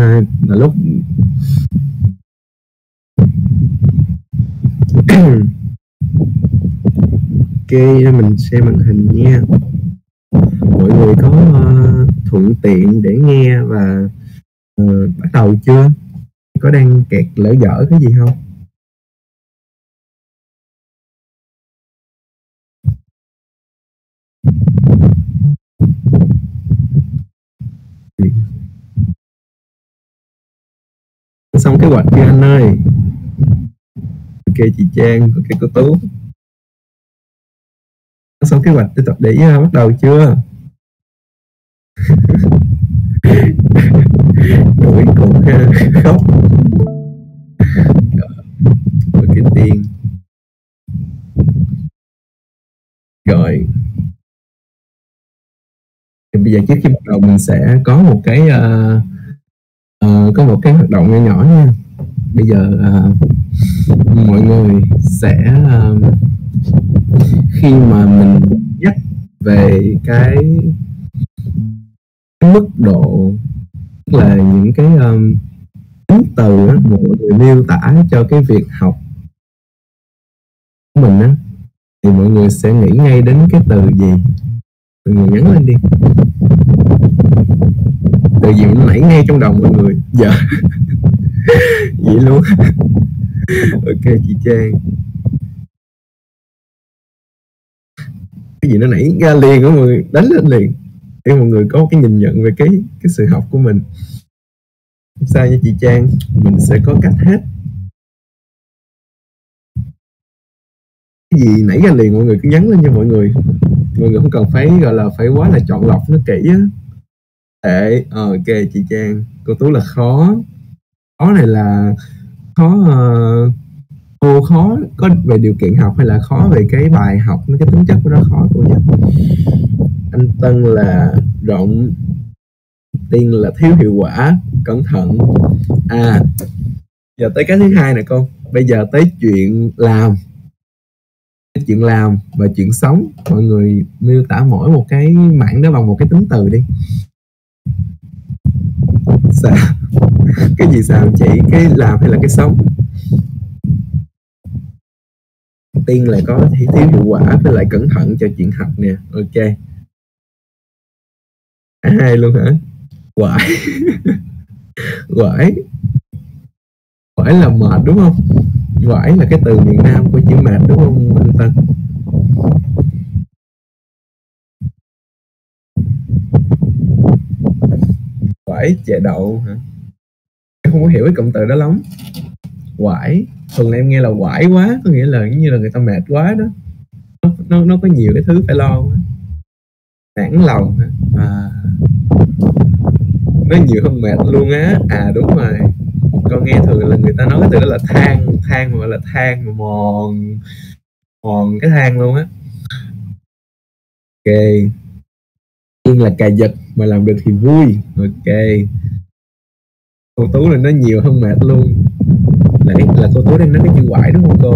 là lúc ok, mình xem màn hình nha. Mọi người có thuận tiện để nghe và bắt đầu chưa? Có đang kẹt lỡ dở cái gì không? Xong kế hoạch chưa anh ơi? Ok chị Trang, ok cô Tú. Xong kế hoạch để bắt đầu chưa? Tuổi cũng khóc. Ok Tiên. Rồi. Thì bây giờ trước khi bắt đầu mình sẽ có một cái hoạt động nhỏ nhỏ nha. Bây giờ mọi người sẽ khi mà mình nhắc về cái mức độ, tức là những cái tính từ á, mọi người miêu tả cho cái việc học của mình á, thì mọi người sẽ nghĩ ngay đến cái từ gì? Mọi người nhắn lên đi. Từ gì nó nảy ngay trong đầu mọi người giờ. Vậy luôn. Ok chị Trang. Cái gì nó nảy ra liền, mọi người đánh lên liền để mọi người có cái nhìn nhận về cái sự học của mình. Không sao nha chị Trang, mình sẽ có cách hết. Cái gì nảy ra liền mọi người cứ nhắn lên cho mọi người. Mọi người không cần phải gọi là phải quá là chọn lọc nó kỹ á. Để ok chị Trang, cô Tú là khó. Khó này là khó cô khó có về điều kiện học hay là khó về cái bài học, cái tính chất của nó khó cô nhé. Anh Tân là rộng, Tiên là thiếu hiệu quả, cẩn thận. Giờ tới cái thứ hai nè cô. Bây giờ tới chuyện làm. Chuyện làm và chuyện sống. Mọi người miêu tả mỗi một cái mảng đó bằng một cái tính từ đi. Sao? Cái gì sao chị? Cái làm hay là cái sống? Tiên là có thiếu hiệu quả với lại cẩn thận cho chuyện học nè. Ok. Hai luôn hả? Quải. Quải. Quải là mệt đúng không? Quải là cái từ miền Nam của chữ mệt đúng không anh Tân? Quải chè đậu hả? Em không có hiểu cái cụm từ đó lắm. Quải thường là em nghe là quải quá, có nghĩa là như là người ta mệt quá đó. Nó có nhiều cái thứ phải lo quá. Nản lòng hả? Nó nhiều hơn mệt luôn á. Đúng rồi, con nghe thường là người ta nói cái từ đó là than mà gọi là than mà mòn cái than luôn á. Ok. Nhưng là cà giật mà làm được thì vui. Ok. Cô Tú là nó nhiều hơn mệt luôn. Là cô Tú đang nói cái chữ quải đúng không cô?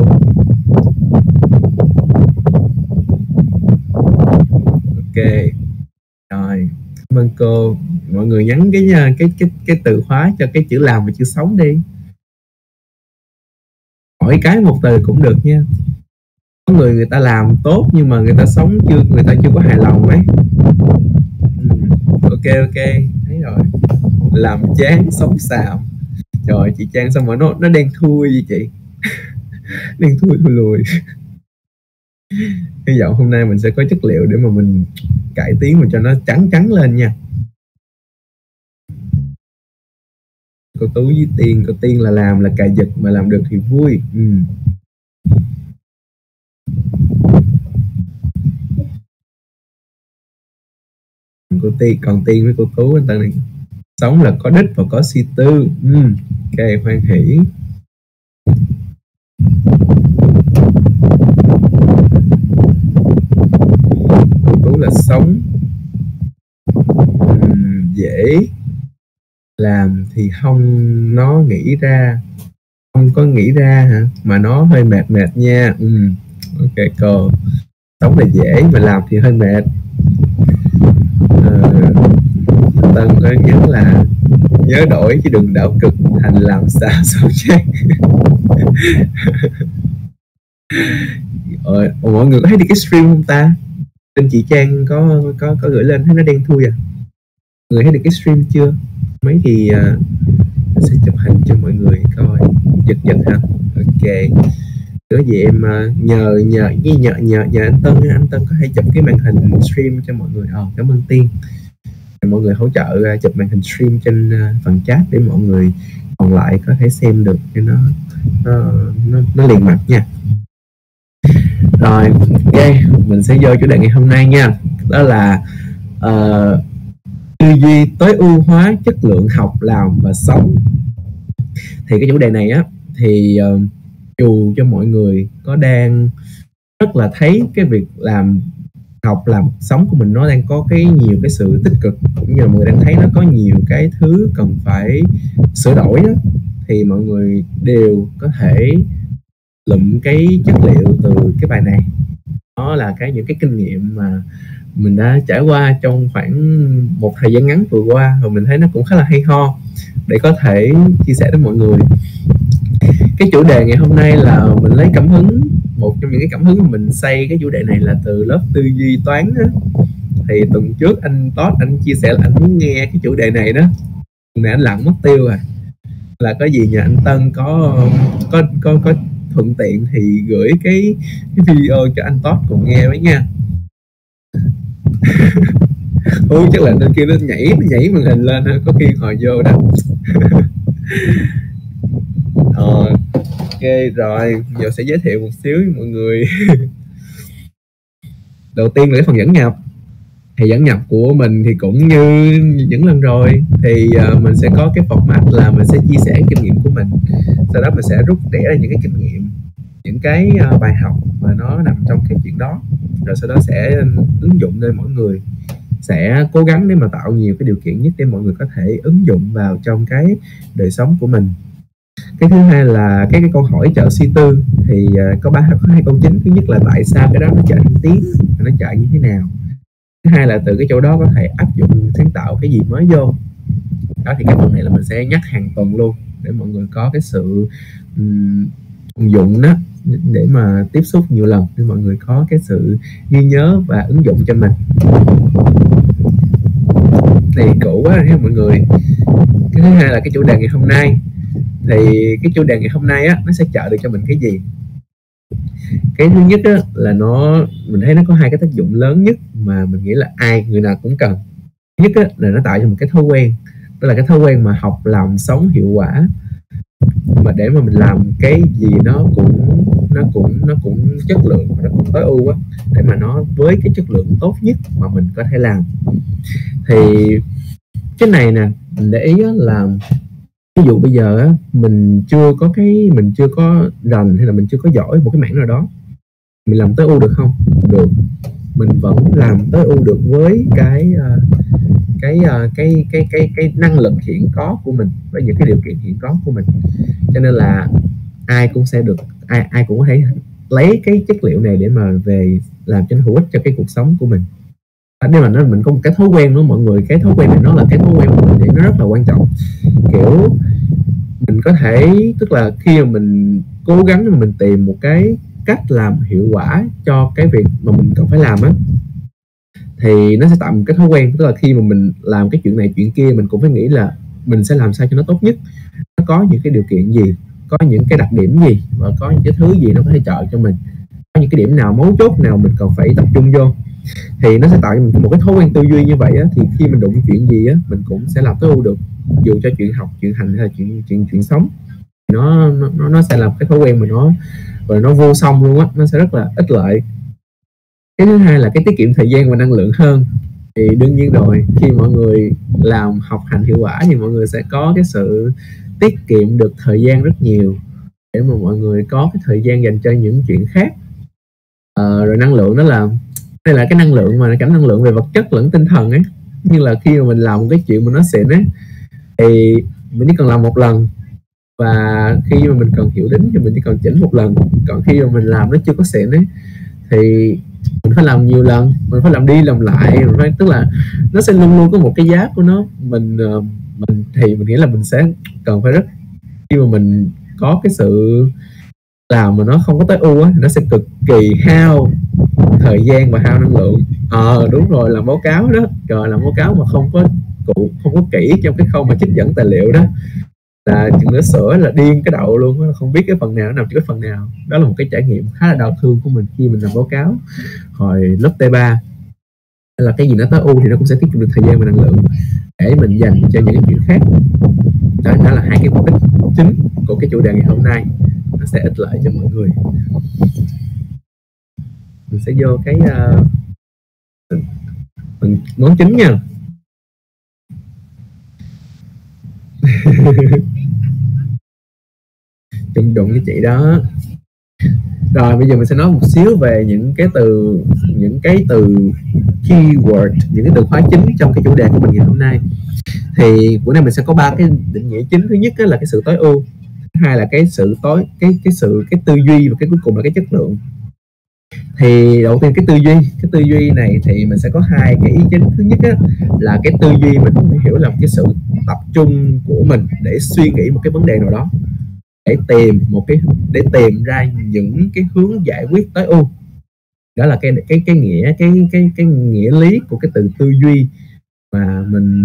Ok. Rồi, cảm ơn cô. Mọi người nhắn cái từ khóa cho cái chữ làm và chữ sống đi. Mỗi cái một từ cũng được nha. Có người ta làm tốt nhưng mà người ta sống người ta chưa có hài lòng ấy. Ok thấy rồi. Làm chán sống xàm. Trời chị Trang sao mà nó đen thui vậy chị? Đen thui lùi. Hy vọng hôm nay mình sẽ có chất liệu để mà mình cải tiến mà cho nó trắng lên nha. Cô Tú với Tiên, cô Tiên là làm là cài giật mà làm được thì vui. Còn Tiên với cô Tú anh ta này. Sống là có đích và có suy tư. Ok, hoan hỷ. Cô Tú là sống dễ, làm thì không nó nghĩ ra, không có nghĩ ra hả, mà nó hơi mệt nha. Ok cô. Sống là dễ mà làm thì hơi mệt. Tân có nhắn là nhớ đổi chứ đừng đảo cực thành làm xả xấu trang. Mọi người có thấy đi cái stream không ta? Trên chị Trang có gửi lên, thấy nó đen thui à? Mọi người thấy được cái stream chưa? Mấy thì sẽ chụp hình cho mọi người coi. Giật hả? Ok. Có gì em nhờ anh Tân có thể chụp cái màn hình stream cho mọi người. Cảm ơn Tiên. Mọi người hỗ trợ chụp màn hình stream trên phần chat để mọi người còn lại có thể xem được cho nó liền mạch nha. Rồi, ok, mình sẽ vô chủ đề ngày hôm nay nha. Đó là tư duy tối ưu hóa chất lượng học, làm và sống. Thì cái chủ đề này á thì dù cho mọi người có đang rất là thấy cái việc học làm sống của mình nó đang có nhiều cái sự tích cực, cũng như là mọi người đang thấy nó có nhiều cái thứ cần phải sửa đổi đó, thì mọi người đều có thể lụm cái chất liệu từ cái bài này. Đó là những cái kinh nghiệm mà mình đã trải qua trong khoảng một thời gian ngắn vừa qua, và mình thấy nó cũng khá là hay ho để có thể chia sẻ với mọi người. Cái chủ đề ngày hôm nay là mình lấy cảm hứng, một trong những cái cảm hứng mà mình xây cái chủ đề này là từ lớp tư duy toán đó. Thì tuần trước anh Todd anh chia sẻ là anh muốn nghe cái chủ đề này đó, nãy anh lặng mất tiêu rồi. Là có gì nhờ anh Tân có thuận tiện thì gửi cái video cho anh Todd cùng nghe với nha. Chắc là nên kêu nó nhảy màn hình lên, có khi hồi vô đó. Ok rồi, giờ sẽ giới thiệu một xíu với mọi người. Đầu tiên là cái phần dẫn nhập. Thì dẫn nhập của mình thì cũng như những lần rồi, thì mình sẽ có cái format là mình sẽ chia sẻ kinh nghiệm của mình, sau đó mình sẽ rút tỉa ra những cái kinh nghiệm, những cái bài học mà nó nằm trong cái chuyện đó, rồi sau đó sẽ ứng dụng lên mỗi người. Sẽ cố gắng để mà tạo nhiều cái điều kiện nhất để mọi người có thể ứng dụng vào trong cái đời sống của mình. Cái thứ hai là cái câu hỏi trợ suy tư, thì có hai câu chính. Thứ nhất là tại sao cái đó nó trở thành tiếng, nó trở như thế nào. Thứ hai là từ cái chỗ đó có thể áp dụng sáng tạo cái gì mới vô đó. Thì cái phần này là mình sẽ nhắc hàng tuần luôn để mọi người có cái sự dụng đó, để mà tiếp xúc nhiều lần để mọi người có cái sự ghi nhớ và ứng dụng cho mình. Thì cũ quá rồi mọi người. Cái thứ hai là cái chủ đề ngày hôm nay. Thì cái chủ đề ngày hôm nay á, nó sẽ trợ được cho mình cái gì? Cái thứ nhất á, là mình thấy nó có hai cái tác dụng lớn nhất mà mình nghĩ là người nào cũng cần. Thứ nhất á, là nó tạo cho một cái thói quen, đó là cái thói quen mà học, làm, sống hiệu quả. Mà để mà mình làm cái gì nó cũng chất lượng và nó cũng tối ưu á, để mà nó với cái chất lượng tốt nhất mà mình có thể làm. Thì cái này nè, mình để ý là ví dụ bây giờ á, mình chưa có rành hay là mình chưa có giỏi một cái mảng nào đó, mình làm tối ưu được không? Được, mình vẫn làm tối ưu được với cái năng lực hiện có của mình, với những cái điều kiện hiện có của mình. Cho nên là ai cũng sẽ được, ai cũng có thể lấy cái chất liệu này để mà về làm cho nó hữu ích cho cái cuộc sống của mình. Nếu mà mình có một cái thói quen nữa mọi người, cái thói quen này nó là cái thói quen của mình thì nó rất là quan trọng. Kiểu mình có thể, tức là khi mà mình cố gắng mà mình tìm một cái cách làm hiệu quả cho cái việc mà mình cần phải làm á, thì nó sẽ tạo một cái thói quen. Tức là khi mà mình làm cái chuyện này chuyện kia, mình cũng phải nghĩ là mình sẽ làm sao cho nó tốt nhất, nó có những cái điều kiện gì, có những cái đặc điểm gì, và có những cái thứ gì nó có thể trợ cho mình, có những cái điểm nào mấu chốt nào mình cần phải tập trung vô. Thì nó sẽ tạo cho mình một cái thói quen tư duy như vậy á, thì khi mình đụng chuyện gì á, mình cũng sẽ làm tối ưu được. Dù cho chuyện học, chuyện hành hay là chuyện sống, nó sẽ làm cái thói quen mà nó vô song luôn á, nó sẽ rất là ích lợi. Cái thứ hai là cái tiết kiệm thời gian và năng lượng hơn. Thì đương nhiên rồi, khi mọi người làm học hành hiệu quả thì mọi người sẽ có cái sự tiết kiệm được thời gian rất nhiều, để mà mọi người có cái thời gian dành cho những chuyện khác. Rồi năng lượng đó là, đây là cái năng lượng mà cả năng lượng về vật chất lẫn tinh thần ấy. Nhưng là khi mà mình làm một cái chuyện mà nó xịn ấy, thì mình chỉ cần làm một lần, và khi mà mình cần hiểu đính thì mình chỉ cần chỉnh một lần. Còn khi mà mình làm nó chưa có xịn ấy, thì mình phải làm nhiều lần, mình phải làm đi làm lại, tức là nó sẽ luôn luôn có một cái giá của nó. mình nghĩ là mình sẽ cần phải khi mà mình có cái sự làm mà nó không có tối ưu á, nó sẽ cực kỳ hao thời gian và hao năng lượng. Đúng rồi, làm báo cáo đó, trời, làm báo cáo mà không có kỹ trong cái khâu mà trích dẫn tài liệu đó là chừng nữa sửa là điên cái đậu luôn, không biết cái phần nào nó nằm trên cái phần nào. Đó là một cái trải nghiệm khá là đau thương của mình khi mình làm báo cáo hồi lớp T3. Là cái gì nó tối ưu thì nó cũng sẽ tiết kiệm được thời gian và năng lượng để mình dành cho những chuyện khác. Đó là hai cái mục đích chính của cái chủ đề ngày hôm nay, nó sẽ ích lợi cho mọi người. Mình sẽ vô cái phần món chính nha. Đụng với chị đó. Rồi bây giờ mình sẽ nói một xíu về những cái từ keyword, những cái từ khóa chính trong cái chủ đề của mình ngày hôm nay. Thì bữa nay mình sẽ có 3 cái định nghĩa chính. Thứ nhất là cái sự tối ưu, thứ hai là cái tư duy, và cái cuối cùng là cái chất lượng. Thì đầu tiên cái tư duy này thì mình sẽ có hai cái ý chính. Thứ nhất là cái tư duy mình phải hiểu là cái sự tập trung của mình để suy nghĩ một cái vấn đề nào đó, để tìm ra những cái hướng giải quyết tối ưu. Đó là cái nghĩa lý của cái từ tư duy mà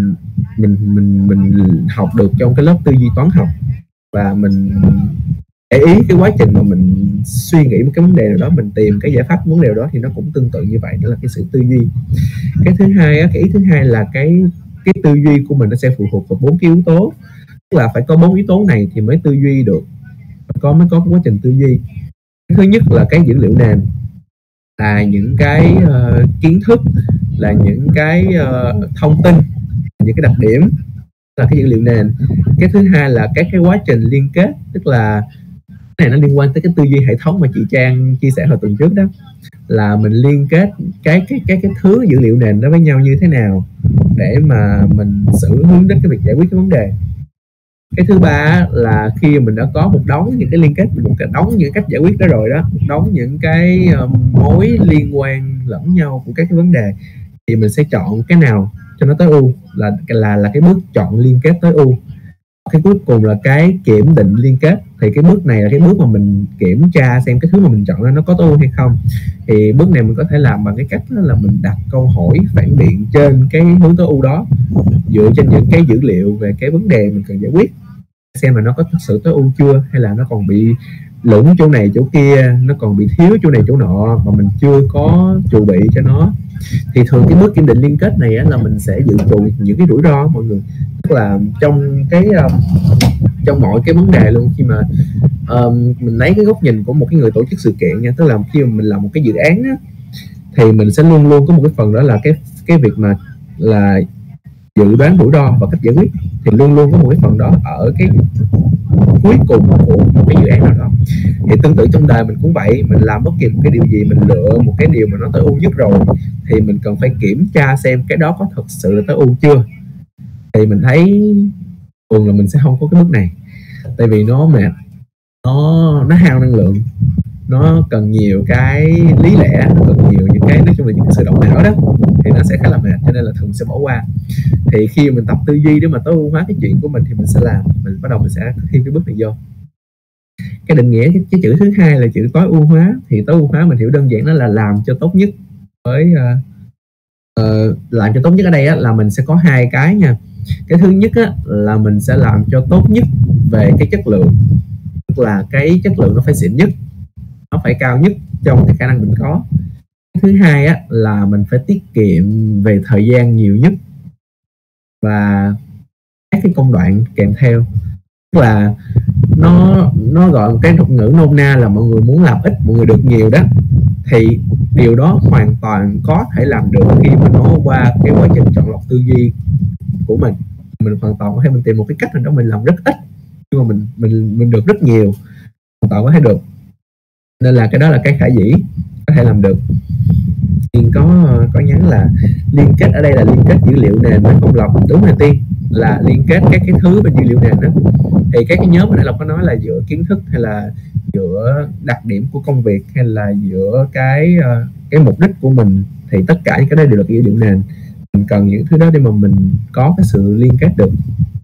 mình học được trong cái lớp tư duy toán học. Và mình để ý cái quá trình mà mình suy nghĩ một cái vấn đề nào đó, mình tìm cái giải pháp vấn đề nào đó, thì nó cũng tương tự như vậy. Đó là cái sự tư duy. Cái thứ hai cái ý thứ hai là cái tư duy của mình nó sẽ phụ thuộc vào 4 cái yếu tố. Tức là phải có 4 yếu tố này thì mới tư duy được, mới có quá trình tư duy. Thứ nhất là cái dữ liệu nền, là những cái kiến thức, là những cái thông tin, những cái đặc điểm, là cái dữ liệu nền. Cái thứ hai là cái quá trình liên kết, tức là cái này nó liên quan tới cái tư duy hệ thống mà chị Trang chia sẻ hồi tuần trước đó, là mình liên kết cái thứ dữ liệu nền đó với nhau như thế nào để mà mình hướng đến cái việc giải quyết cái vấn đề. Cái thứ ba là khi mình đã có một đống những cái liên kết, một cái đống những cách giải quyết đó rồi đó, một đống những cái mối liên quan lẫn nhau của các cái vấn đề, thì mình sẽ chọn cái nào cho nó tối ưu, là cái bước chọn liên kết tối ưu. Cái cuối cùng là cái kiểm định liên kết. Thì cái bước này là cái bước mà mình kiểm tra xem cái thứ mà mình chọn ra nó có tối ưu hay không. Thì bước này mình có thể làm bằng cái cách là mình đặt câu hỏi phản biện trên cái hướng tối ưu đó, dựa trên những cái dữ liệu về cái vấn đề mình cần giải quyết, xem là nó có thật sự tối ưu chưa, hay là nó còn bị lủng chỗ này chỗ kia, nó còn bị thiếu chỗ này chỗ nọ mà mình chưa có chuẩn bị cho nó. Thì thường cái bước kiểm định liên kết này là mình sẽ dự trù những cái rủi ro mọi người. Tức là trong mọi cái vấn đề luôn, khi mà mình lấy cái góc nhìn của một cái người tổ chức sự kiện nha, tức là khi mà mình làm một cái dự án á, thì mình sẽ luôn luôn có một cái phần đó là cái việc mà là dự đoán rủi ro và cách giải quyết. Thì luôn luôn có một cái phần đó ở cái cuối cùng của một cái dự án nào đó. Thì tương tự trong đời mình cũng vậy, mình làm bất kỳ một cái điều gì, mình lựa một cái điều mà nó tối ưu nhất rồi, thì mình cần phải kiểm tra xem cái đó có thật sự là tối ưu chưa. Thì mình thấy thường là mình sẽ không có cái bước này, tại vì nó mệt, nó hao năng lượng, nó cần nhiều cái lý lẽ, nó cần nhiều những cái, nói chung là những cái sự động não đó, thì nó sẽ khá là mệt, cho nên là thường sẽ bỏ qua. Thì khi mình tập tư duy để mà tối ưu hóa cái chuyện của mình thì mình sẽ làm, mình bắt đầu mình sẽ thêm cái bước này vô. Cái định nghĩa cái chữ thứ hai là chữ tối ưu hóa. Thì tối ưu hóa mình hiểu đơn giản đó là làm cho tốt nhất. Với làm cho tốt nhất ở đây là mình sẽ có hai cái nha. Cái thứ nhất là mình sẽ làm cho tốt nhất về cái chất lượng, tức là cái chất lượng nó phải xịn nhất, nó phải cao nhất trong cái khả năng mình có. Cái thứ hai là mình phải tiết kiệm về thời gian nhiều nhất và các cái công đoạn kèm theo. Tức là nó gọi một cái thuật ngữ nôm na là mọi người muốn làm ít, mọi người được nhiều đó. Thì điều đó hoàn toàn có thể làm được khi mà nó qua cái quá trình chọn lọc tư duy của mình. Mình hoàn toàn có thể mình tìm một cái cách nào đó mình làm rất ít nhưng mà mình được rất nhiều, hoàn toàn có thể được. Nên là cái đó là cái khả dĩ, có thể làm được. Tiên có nhắn là liên kết ở đây là liên kết dữ liệu nền với công lọc. Đúng rồi Tiên, là liên kết các cái thứ bên dữ liệu nền đó. Thì các cái nhóm mà nãy Lộc có nói là giữa kiến thức, hay là giữa đặc điểm của công việc, hay là giữa cái mục đích của mình, thì tất cả những cái đó đều là dữ liệu nền. Mình cần những thứ đó để mà mình có cái sự liên kết được.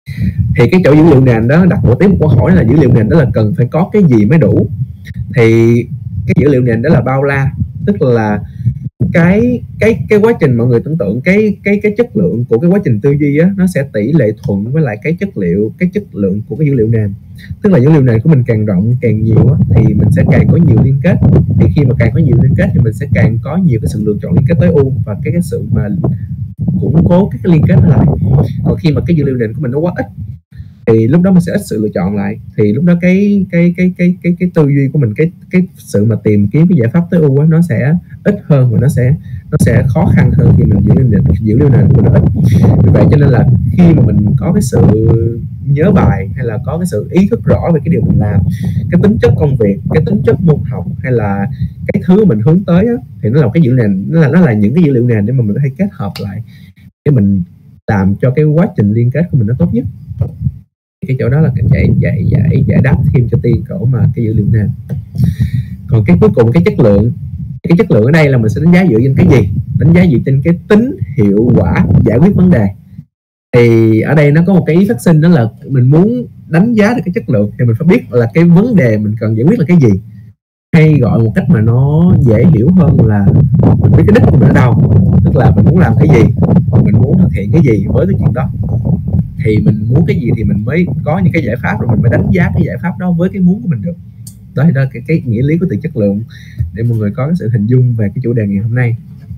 Thì cái chỗ dữ liệu nền đó đặt một tiếp một câu hỏi là dữ liệu nền đó là cần phải có cái gì mới đủ. Thì cái dữ liệu nền đó là bao la, tức là cái quá trình mọi người tưởng tượng cái chất lượng của cái quá trình tư duy á, nó sẽ tỷ lệ thuận với lại cái chất lượng của cái dữ liệu nền. Tức là dữ liệu nền của mình càng rộng càng nhiều á, thì mình sẽ càng có nhiều liên kết. Thì khi mà càng có nhiều liên kết thì mình sẽ càng có nhiều cái sự lựa chọn liên kết tối ưu và cái sự mà củng cố các cái liên kết đó lại. Còn khi mà cái dữ liệu nền của mình nó quá ít thì lúc đó mình sẽ ít sự lựa chọn lại, thì lúc đó cái tư duy của mình, cái sự mà tìm kiếm cái giải pháp tối ưu á, nó sẽ ít hơn và nó sẽ khó khăn hơn khi mình dữ liệu nền của mình nó ít. Vì vậy cho nên là khi mà mình có cái sự nhớ bài hay là có cái sự ý thức rõ về cái điều mình làm, cái tính chất công việc, cái tính chất môn học hay là cái thứ mình hướng tới á, thì nó là cái dữ liệu nền, nó là những cái dữ liệu nền để mà mình có thể kết hợp lại để mình làm cho cái quá trình liên kết của mình nó tốt nhất. Cái chỗ đó là giải đáp thêm cho Tiên cậu mà cái dữ liệu nền. Còn cái cuối cùng cái chất lượng ở đây là mình sẽ đánh giá dựa trên cái gì? Đánh giá dựa trên cái tính hiệu quả giải quyết vấn đề. Thì ở đây nó có một cái ý phát sinh, đó là mình muốn đánh giá được cái chất lượng thì mình phải biết là cái vấn đề mình cần giải quyết là cái gì, hay gọi một cách mà nó dễ hiểu hơn là mình biết cái đích của mình ở đâu, tức là mình muốn làm cái gì, mình muốn thực hiện cái gì với cái chuyện đó, thì mình muốn cái gì thì mình mới có những cái giải pháp, rồi mình mới đánh giá cái giải pháp đó với cái muốn của mình được. Đó là cái nghĩa lý của từ chất lượng để mọi người có cái sự hình dung về cái chủ đề ngày hôm nay.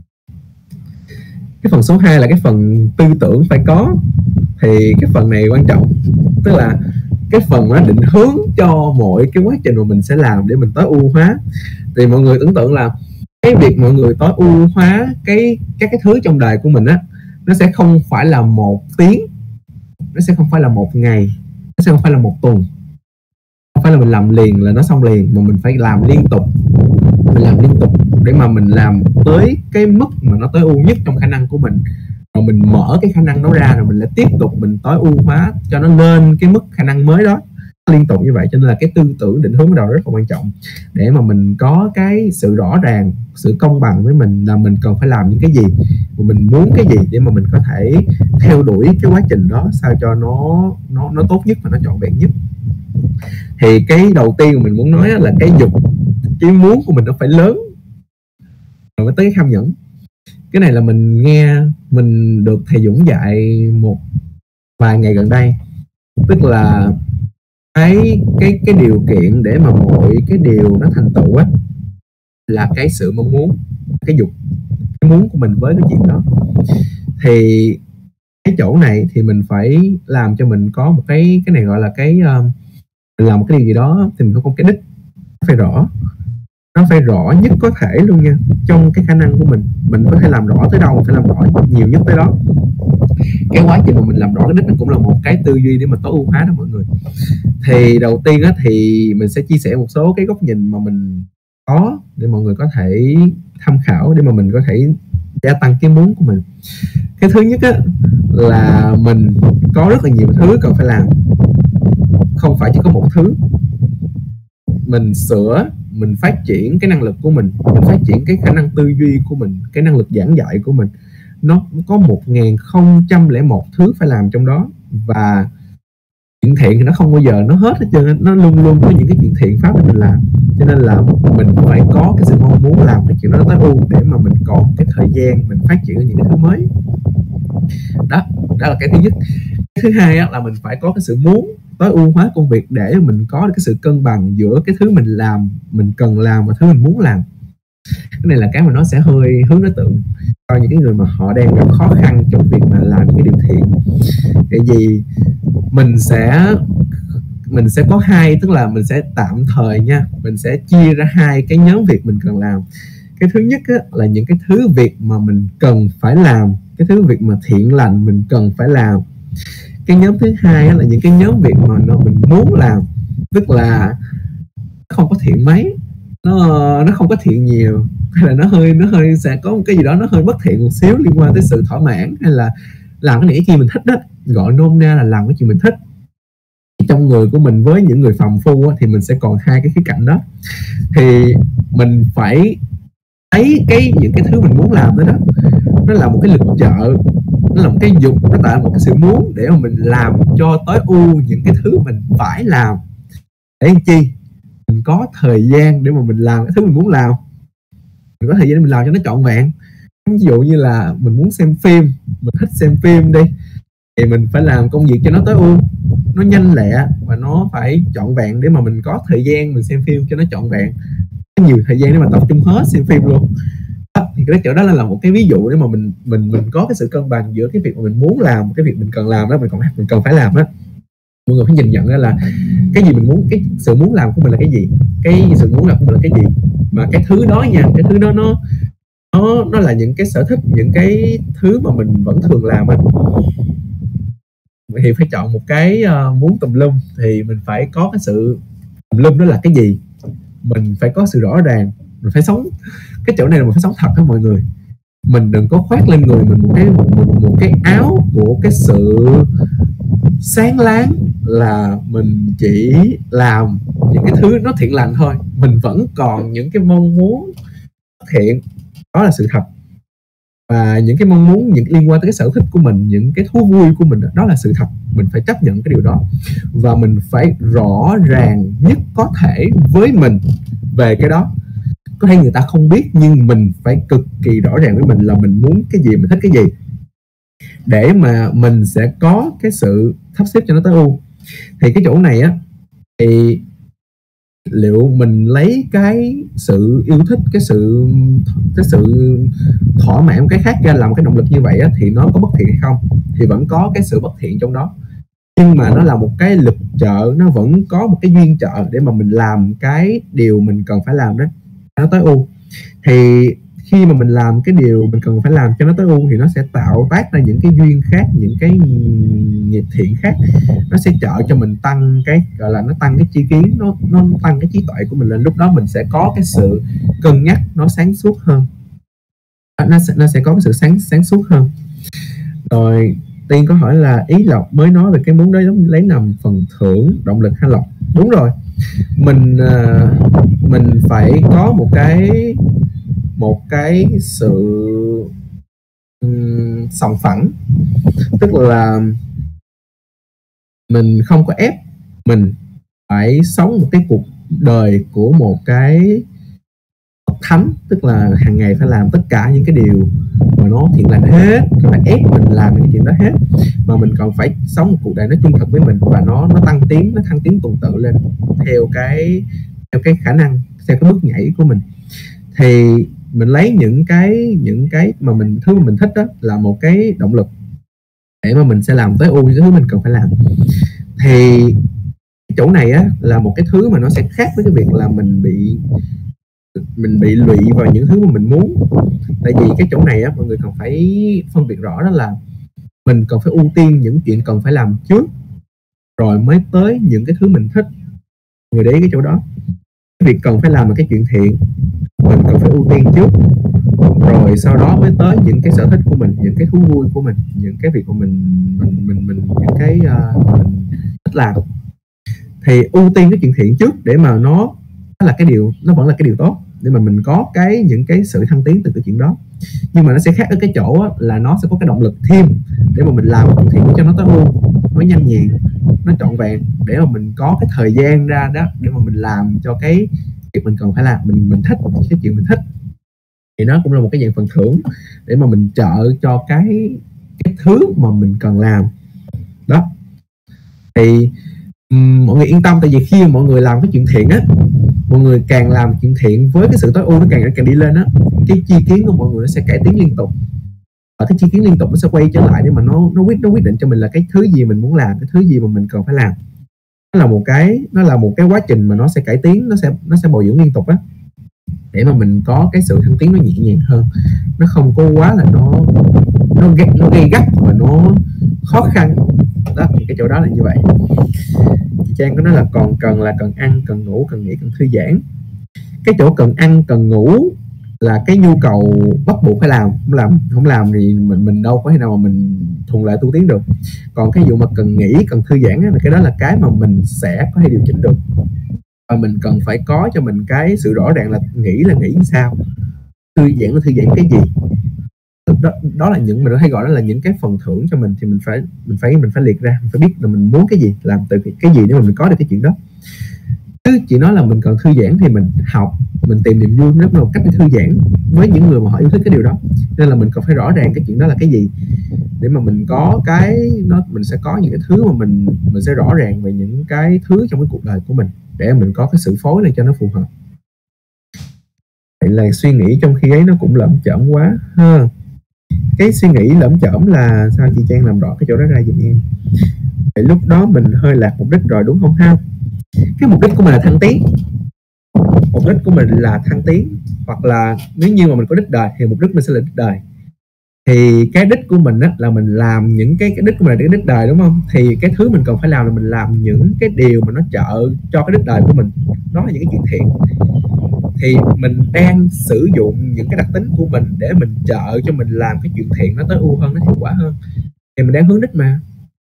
Cái phần số 2 là cái phần tư tưởng phải có. Thì cái phần này quan trọng, tức là cái phần nó định hướng cho mọi cái quá trình mà mình sẽ làm để mình tối ưu hóa. Thì mọi người tưởng tượng là cái việc mọi người tối ưu hóa các cái thứ trong đời của mình á, nó sẽ không phải là một tiếng, nó sẽ không phải là một ngày, nó sẽ không phải là một tuần, không phải là mình làm liền là nó xong liền, mà mình phải làm liên tục. Mình làm liên tục để mà mình làm tới cái mức mà nó tối ưu nhất trong khả năng của mình, rồi mình mở cái khả năng đó ra, rồi mình lại tiếp tục mình tối ưu hóa cho nó lên cái mức khả năng mới đó, liên tục như vậy. Cho nên là cái tư tưởng định hướng bắt đầu rất là quan trọng để mà mình có cái sự rõ ràng, sự công bằng với mình, là mình cần phải làm những cái gì, và mình muốn cái gì để mà mình có thể theo đuổi cái quá trình đó sao cho nó tốt nhất và nó trọn vẹn nhất. Thì cái đầu tiên mà mình muốn nói là cái dục, cái muốn của mình nó phải lớn rồi mới tới cái kham nhẫn. Cái này là mình nghe mình được thầy Dũng dạy một vài ngày gần đây, tức là cái điều kiện để mà mọi cái điều nó thành tựu á là cái sự mong muốn, cái dục, cái muốn của mình với cái chuyện đó. Thì cái chỗ này thì mình phải làm cho mình có một cái này gọi là cái mình làm một cái điều gì đó thì mình phải có cái đích, nó phải rõ, nó phải rõ nhất có thể luôn nha, trong cái khả năng của mình có thể làm rõ tới đâu mình phải làm rõ nhiều nhất tới đó. Cái quá trình mà mình làm rõ cái đích nó cũng là một cái tư duy để mà tối ưu hóa đó mọi người. Thì đầu tiên á, thì mình sẽ chia sẻ một số cái góc nhìn mà mình có để mọi người có thể tham khảo, để mà mình có thể gia tăng cái muốn của mình. Cái thứ nhất á, là mình có rất là nhiều thứ cần phải làm, không phải chỉ có một thứ. Mình sửa, mình phát triển cái năng lực của mình phát triển cái khả năng tư duy của mình, cái năng lực giảng dạy của mình. Nó có 1001 thứ phải làm trong đó, và chuyện thiện thì nó không bao giờ nó hết hết trơn, nó luôn luôn có những cái chuyện thiện pháp để mình làm. Cho nên là mình phải có cái sự mong muốn làm cái chuyện đó tối ưu để mà mình còn cái thời gian mình phát triển những cái thứ mới. Đó là cái thứ nhất. Cái thứ hai là mình phải có cái sự muốn tối ưu hóa công việc để mình có được cái sự cân bằng giữa cái thứ mình làm, mình cần làm và thứ mình muốn làm. Cái này là cái mà nó sẽ hơi hướng đối tượng cho những cái người mà họ đang gặp khó khăn trong việc mà làm những cái điều thiện. Tại vì mình sẽ có hai, tức là mình sẽ tạm thời nha, mình sẽ chia ra hai cái nhóm việc mình cần làm. Cái thứ nhất á, là những cái thứ việc mà mình cần phải làm, cái thứ việc mà thiện lành mình cần phải làm. Cái nhóm thứ hai á, là những cái nhóm việc mà mình muốn làm, tức là không có thiện mấy, nó không có thiện nhiều, hay là nó hơi sẽ có một cái gì đó nó hơi bất thiện một xíu, liên quan tới sự thỏa mãn, hay là làm cái này cái gì mình thích đó, gọi nôm na là làm cái chuyện mình thích. Trong người của mình với những người phàm phu á, thì mình sẽ còn hai cái khía cạnh đó. Thì mình phải thấy những cái thứ mình muốn làm đó, nó là một cái lực trợ, nó là một cái dục, nó tạo một cái sự muốn để mà mình làm cho tối ưu những cái thứ mình phải làm, để làm chi mình có thời gian để mà mình làm cái thứ mình muốn làm, mình có thời gian để mình làm cho nó trọn vẹn. Ví dụ như là mình muốn xem phim, mình thích xem phim đi, thì mình phải làm công việc cho nó tối ưu, nó nhanh lẹ và nó phải trọn vẹn để mà mình có thời gian mình xem phim cho nó trọn vẹn, có nhiều thời gian để mà tập trung hết xem phim luôn. Thì cái chỗ đó là một cái ví dụ để mà mình có cái sự cân bằng giữa cái việc mà mình muốn làm, cái việc mình cần làm đó, mình cần phải làm đó. Mọi người phải nhìn nhận ra là cái gì mình muốn, cái sự muốn làm của mình là cái gì, cái sự muốn làm của mình là cái gì, mà cái thứ đó nha, cái thứ đó nó là những cái sở thích, những cái thứ mà mình vẫn thường làm á. Thì phải chọn một cái muốn tùm lum, thì mình phải có cái sự tùm lum đó là cái gì, mình phải có sự rõ ràng, mình phải sống cái chỗ này là mình phải sống thật đó mọi người. Mình đừng có khoác lên người mình một cái áo của cái sự sáng láng là mình chỉ làm những cái thứ nó thiện lành thôi, mình vẫn còn những cái mong muốn thiện, đó là sự thật. Và những cái mong muốn, những liên quan tới cái sở thích của mình, những cái thú vui của mình, đó là sự thật. Mình phải chấp nhận cái điều đó và mình phải rõ ràng nhất có thể với mình về cái đó. Có thể người ta không biết nhưng mình phải cực kỳ rõ ràng với mình là mình muốn cái gì, mình thích cái gì, để mà mình sẽ có cái sự sắp xếp cho nó tối ưu. Thì cái chỗ này á, thì liệu mình lấy cái sự yêu thích, cái sự thỏa mãn cái khác ra làm cái động lực như vậy á, thì nó có bất thiện hay không? Thì vẫn có cái sự bất thiện trong đó, nhưng mà nó là một cái lực trợ, nó vẫn có một cái duyên trợ để mà mình làm cái điều mình cần phải làm đó nó tối ưu. Thì khi mà mình làm cái điều mình cần phải làm cho nó tối ưu thì nó sẽ tạo tác ra những cái duyên khác, những cái nghiệp thiện khác, nó sẽ trợ cho mình tăng cái gọi là nó tăng cái tri kiến, nó tăng cái trí tuệ của mình lên. Lúc đó mình sẽ có cái sự cân nhắc nó sáng suốt hơn, nó sẽ có cái sự sáng suốt hơn. Rồi Tiên có hỏi là ý Lộc mới nói về cái muốn đấy lấy nằm phần thưởng động lực hay Lộc? Đúng rồi, mình phải có một cái sự sòng phẳng, tức là mình không có ép mình phải sống một cái cuộc đời của một cái thánh, tức là hàng ngày phải làm tất cả những cái điều mà nó thiện lành hết, phải ép mình làm những chuyện đó hết, mà mình còn phải sống một cuộc đời nó trung thực với mình và nó tăng tiến, nó thăng tiến tuần tự lên theo cái khả năng, theo cái bước nhảy của mình. Thì mình lấy những cái mà thứ mà mình thích đó là một cái động lực để mà mình sẽ làm tối ưu những cái thứ mình cần phải làm. Thì cái chỗ này á là một cái thứ mà nó sẽ khác với cái việc là mình bị lụy vào những thứ mà mình muốn. Tại vì cái chỗ này á, mọi người cần phải phân biệt rõ, đó là mình cần phải ưu tiên những chuyện cần phải làm trước, rồi mới tới những cái thứ mình thích. Người để ý cái chỗ đó, cái việc cần phải làm là cái chuyện thiện, mình cần phải ưu tiên trước, rồi sau đó mới tới những cái sở thích của mình, những cái thú vui của mình, những cái việc của mình những cái mình thích làm. Thì ưu tiên cái chuyện thiện trước để mà nó là cái điều, nó vẫn là cái điều tốt để mà mình có những cái sự thăng tiến từ cái chuyện đó. Nhưng mà nó sẽ khác ở cái chỗ là nó sẽ có cái động lực thêm để mà mình làm cái chuyện thiện cho nó tối ưu, nó nhanh nhẹn, nó trọn vẹn, để mà mình có cái thời gian ra đó để mà mình làm cho cái việc mình cần phải làm, mình thích cái chuyện mình thích. Thì nó cũng là một cái dạng phần thưởng để mà mình trợ cho cái thứ mà mình cần làm đó. Thì mọi người yên tâm, tại vì khi mà mọi người làm cái chuyện thiện á, mọi người càng làm chuyện thiện với cái sự tối ưu nó càng đi lên á, cái chi kiến của mọi người nó sẽ cải tiến liên tục, và cái chi kiến liên tục nó sẽ quay trở lại để mà nó quyết định cho mình là cái thứ gì mình muốn làm, cái thứ gì mà mình cần phải làm. Nó là một cái quá trình mà nó sẽ cải tiến, nó sẽ bồi dưỡng liên tục á, để mà mình có cái sự thăng tiến nó nhẹ nhàng hơn, nó không có quá là nó gây gắt và nó khó khăn đó. Thì cái chỗ đó là như vậy. Chị Trang có nói là còn cần ăn, cần ngủ, cần nghỉ, cần thư giãn. Cái chỗ cần ăn, cần ngủ là cái nhu cầu bắt buộc phải làm, không làm thì mình đâu có thể nào mà mình thuận lợi tu tiến được. Còn cái vụ mà cần nghỉ, cần thư giãn là cái đó là cái mà mình sẽ có thể điều chỉnh được, và mình cần phải có cho mình cái sự rõ ràng là nghĩ sao, thư giãn cái gì. Đó là những mình hay gọi đó là những cái phần thưởng cho mình, thì mình phải liệt ra, mình phải biết là mình muốn cái gì, làm từ cái gì để mà mình có được cái chuyện đó. Chứ chỉ nói là mình cần thư giãn thì mình học, mình tìm niềm vui, rất là một cách để thư giãn với những người mà họ yêu thích cái điều đó. Nên là mình cần phải rõ ràng cái chuyện đó là cái gì, để mà mình có mình sẽ có những cái thứ mà mình sẽ rõ ràng về những cái thứ trong cái cuộc đời của mình, để mình có cái sự phối này cho nó phù hợp. Vậy là suy nghĩ trong khi ấy nó cũng lởm chởm quá ha. Cái suy nghĩ lởm chởm là sao chị Trang làm rõ cái chỗ đó ra giùm em. Vậy lúc đó mình hơi lạc mục đích rồi đúng không ha? Cái mục đích của mình là thăng tiến, mục đích của mình là thăng tiến, hoặc là nếu như mà mình có đích đời thì mục đích mình sẽ là đích đời. Thì cái đích của mình á, là mình làm những cái đích của mình là cái đích đời đúng không? Thì cái thứ mình cần phải làm là mình làm những cái điều mà nó trợ cho cái đích đời của mình, đó là những cái chuyện thiện. Thì mình đang sử dụng những cái đặc tính của mình để mình trợ cho mình làm cái chuyện thiện nó tối ưu hơn, nó hiệu quả hơn, thì mình đang hướng đích mà.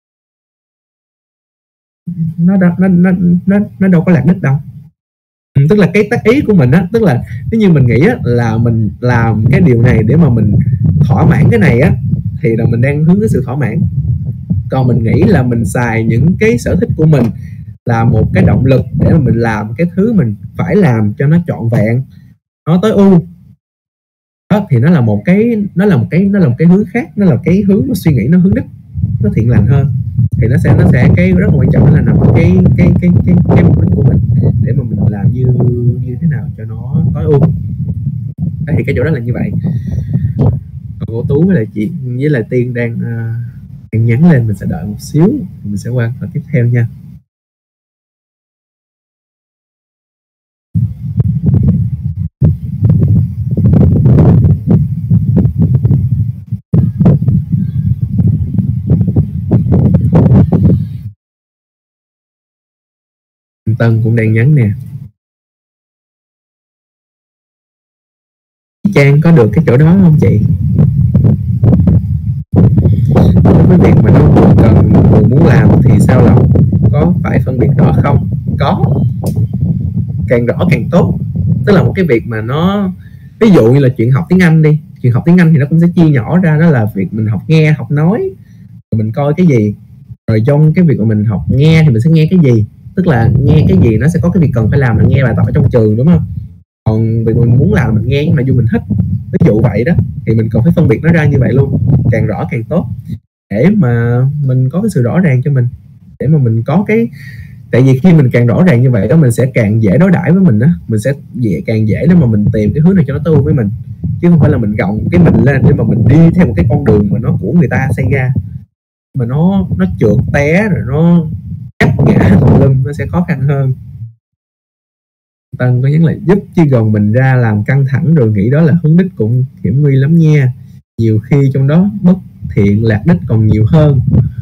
Nó đâu có lạc đích đâu. Tức là cái tác ý của mình á, tức là nếu như mình nghĩ á, là mình làm cái điều này để mà mình thỏa mãn cái này á, thì là mình đang hướng tới sự thỏa mãn. Còn mình nghĩ là mình xài những cái sở thích của mình là một cái động lực để mà mình làm cái thứ mình phải làm cho nó trọn vẹn, nó tối ưu đó, thì nó là một cái hướng khác, nó là cái hướng nó suy nghĩ, nó hướng đích, nó thiện lành hơn. Thì nó sẽ cái rất là quan trọng là nằm ở cái mục đích của mình, để mà mình làm như thế nào cho nó tối ưu. Đó, thì cái chỗ đó là như vậy. Còn cô Tú với lại chị với lại Tiên đang nhắn lên, mình sẽ đợi một xíu, mình sẽ qua phần tiếp theo nha. Tân cũng đang nhắn nè. Trang có được cái chỗ đó không chị? Cái việc mà nó vừa cần vừa muốn làm thì sao Lộc? Có phải phân biệt rõ không? Có, càng rõ càng tốt. Tức là một cái việc mà nó, ví dụ như là chuyện học tiếng Anh đi, chuyện học tiếng Anh thì nó cũng sẽ chia nhỏ ra, đó là việc mình học nghe, học nói, rồi mình coi cái gì, rồi trong cái việc mà mình học nghe thì mình sẽ nghe cái gì. Tức là nghe cái gì nó sẽ có cái việc cần phải làm là nghe bài tập ở trong trường đúng không? Còn việc mình muốn làm là mình nghe những nội dung mình thích, ví dụ vậy đó, thì mình cần phải phân biệt nó ra như vậy luôn, càng rõ càng tốt, để mà mình có cái sự rõ ràng cho mình, để mà mình có cái, tại vì khi mình càng rõ ràng như vậy đó, mình sẽ càng dễ đối đãi với mình đó, mình sẽ càng dễ để mà mình tìm cái hướng này cho nó tối ưu với mình, chứ không phải là mình gồng cái mình lên để mà mình đi theo một cái con đường mà nó của người ta xây ra, mà nó trượt té rồi nó cắt ngã lum, nó sẽ khó khăn hơn. Tân có nhắn là giúp chứ gồng mình ra làm căng thẳng rồi nghĩ đó là hướng đích cũng hiểm nguy lắm nha, nhiều khi trong đó bất thiện lạc đích còn nhiều hơn.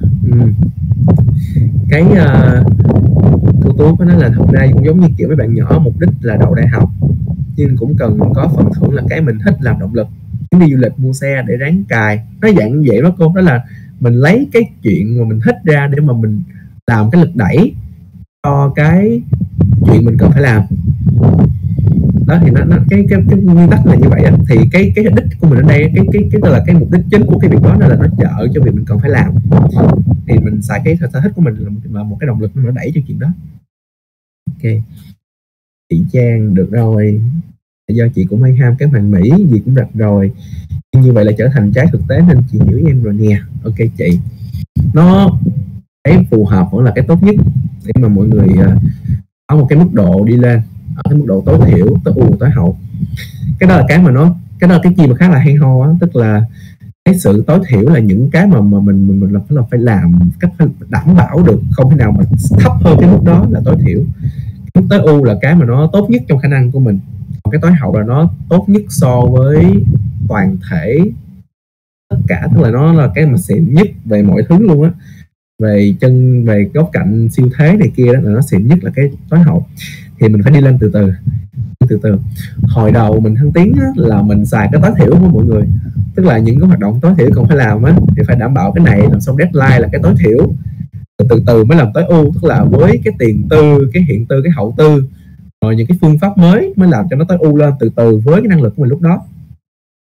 Cái cô Tú có nói là thật ra cũng giống như kiểu mấy bạn nhỏ, mục đích là đậu đại học nhưng cũng cần có phần thưởng là cái mình thích làm động lực, đi du lịch mua xe để ráng cài, nó dạng như vậy đó cô. Đó là mình lấy cái chuyện mà mình thích ra để mà mình làm cái lực đẩy cho cái chuyện mình cần phải làm đó. Thì nó cái nguyên tắc là như vậy á. Thì cái đích của mình ở đây, cái tức là cái mục đích chính của cái việc đó là nó trợ cho việc mình cần phải làm, thì mình xài cái sở thích của mình là một cái động lực nó đẩy cho chuyện đó. Ok, chị Trang được rồi, do chị cũng hay ham cái hoàn mỹ gì cũng rạch rồi, như vậy là trở thành trái thực tế nên chị hiểu em rồi nè. Ok chị, nó cái phù hợp vẫn là cái tốt nhất để mà mọi người có một cái mức độ đi lên, ở cái mức độ tối thiểu, tối ưu, tối hậu. Cái đó là cái mà nó, cái đó là cái chi mà khá là hay ho á, tức là cái sự tối thiểu là những cái mà mình phải làm cách phải đảm bảo được, không thể nào mà thấp hơn cái mức đó là tối thiểu. Cái mức tối ưu là cái mà nó tốt nhất trong khả năng của mình, còn cái tối hậu là nó tốt nhất so với toàn thể tất cả, tức là nó là cái mà xịn nhất về mọi thứ luôn á, về chân, về góc cạnh, siêu thế này kia đó, là nó xịn nhất là cái tối hậu. Thì mình phải đi lên từ từ. Hồi đầu mình thăng tiến á, là mình xài cái tối thiểu của mọi người, tức là những cái hoạt động tối thiểu còn phải làm á, thì phải đảm bảo cái này, làm xong deadline là cái tối thiểu, từ từ mới làm tối ưu, tức là với cái tiền tư, cái hiện tư, cái hậu tư, rồi những cái phương pháp mới làm cho nó tối ưu lên từ từ với cái năng lực của mình lúc đó.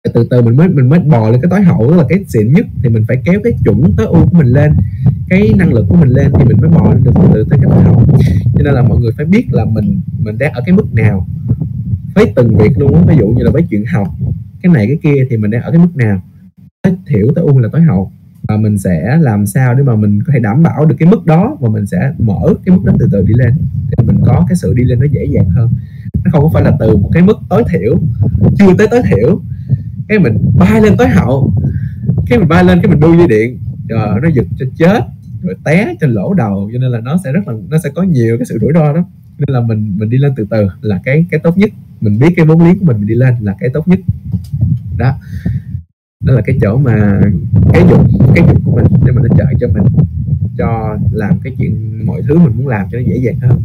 từ từ mình mới bò lên cái tối hậu, tức là cái xịn nhất, thì mình phải kéo cái chuẩn tối ưu của mình lên, cái năng lực của mình lên thì mình mới bò lên được từ từ tới cái tối hậu. Cho nên là mọi người phải biết là mình đang ở cái mức nào với từng việc luôn á. Ví dụ như là với chuyện học cái này cái kia thì mình đang ở cái mức nào, tối thiểu tối ưu là tối hậu, và mình sẽ làm sao để mà mình có thể đảm bảo được cái mức đó, và mình sẽ mở cái mức đó từ từ đi lên để mình có cái sự đi lên nó dễ dàng hơn. Nó không có phải là từ một cái mức tối thiểu chưa tới tối thiểu cái mình bay lên tối hậu, cái mình bay lên cái mình đu dây điện rồi nó giật cho chết rồi té cho lỗ đầu. Cho nên là nó sẽ có nhiều cái sự rủi ro đó. Nên là mình đi lên từ từ là cái tốt nhất. Mình biết cái vốn liếng của mình đi lên là cái tốt nhất đó. Đó là cái chỗ mà cái dụng của mình để mình nó trợ cho mình cho làm cái chuyện mọi thứ mình muốn làm cho nó dễ dàng hơn.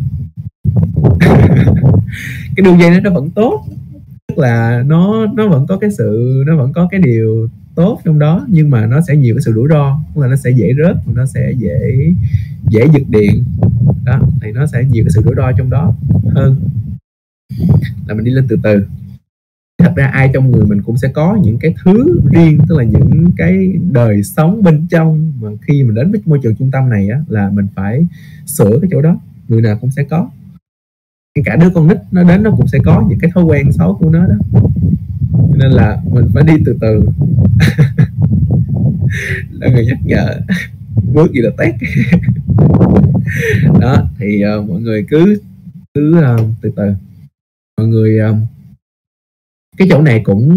Cái đường dây nó vẫn tốt, tức là nó vẫn có cái sự, nó vẫn có cái điều tốt trong đó, nhưng mà nó sẽ nhiều cái sự rủi ro, tức là nó sẽ dễ rớt, nó sẽ dễ giật điện đó, thì nó sẽ nhiều cái sự rủi ro trong đó hơn là mình đi lên từ từ. Thật ra ai trong người mình cũng sẽ có những cái thứ riêng, tức là những cái đời sống bên trong mà khi mình đến với môi trường trung tâm này á, là mình phải sửa cái chỗ đó. Người nào cũng sẽ có, cả đứa con nít nó đến nó cũng sẽ có những cái thói quen xấu của nó đó. Nên là mình phải đi từ từ. Là người nhắc nhở bước gì là tét. Đó thì mọi người cứ từ từ. Mọi người cái chỗ này cũng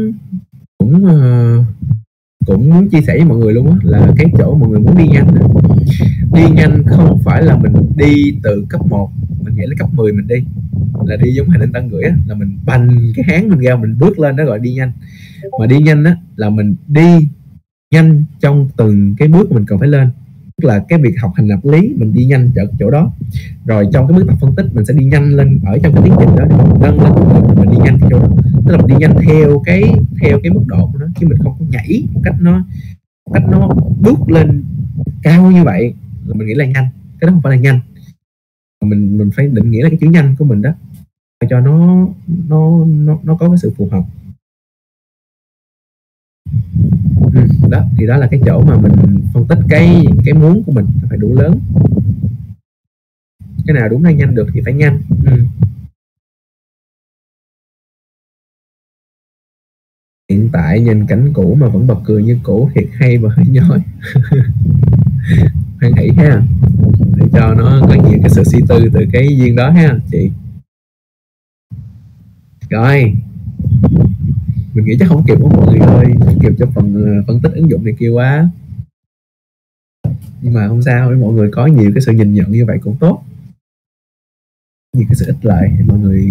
muốn chia sẻ với mọi người luôn á, là cái chỗ mọi người muốn đi nhanh. Đi nhanh không phải là mình đi từ cấp 1 mình nhảy lên cấp 10 mình đi, là đi giống Hành Tinh Tăng Gửi á, là mình bành cái háng mình ra mình bước lên, đó gọi đi nhanh. Mà đi nhanh á là mình đi nhanh trong từng cái bước mình cần phải lên, tức là cái việc học hành lập lý mình đi nhanh ở chỗ đó, rồi trong cái bước tập phân tích mình sẽ đi nhanh lên ở trong cái tiến trình đó để mình nâng lên mình đi nhanh chỗ đó, tức là mình đi nhanh theo cái mức độ của nó, chứ mình không có nhảy một cách nó bước lên cao như vậy là mình nghĩ là nhanh. Cái đó không phải là nhanh, mình phải định nghĩa là cái chữ nhanh của mình đó cho nó có cái sự phù hợp. Đó thì đó là cái chỗ mà mình phân tích cái muốn của mình phải đủ lớn. Cái nào đúng là nhanh được thì phải nhanh. Hiện tại nhìn cảnh cũ mà vẫn bật cười như cũ, thiệt hay và hơi nhói. Hoan hỷ ha, để cho nó có nhiều cái sự suy tư từ cái duyên đó ha chị. Rồi mình nghĩ chắc không kịp của mọi người ơi, không kịp cho phần phân tích ứng dụng này kia quá, nhưng mà không sao, mọi người có nhiều cái sự nhìn nhận như vậy cũng tốt, nhiều cái sự ích lợi thì mọi người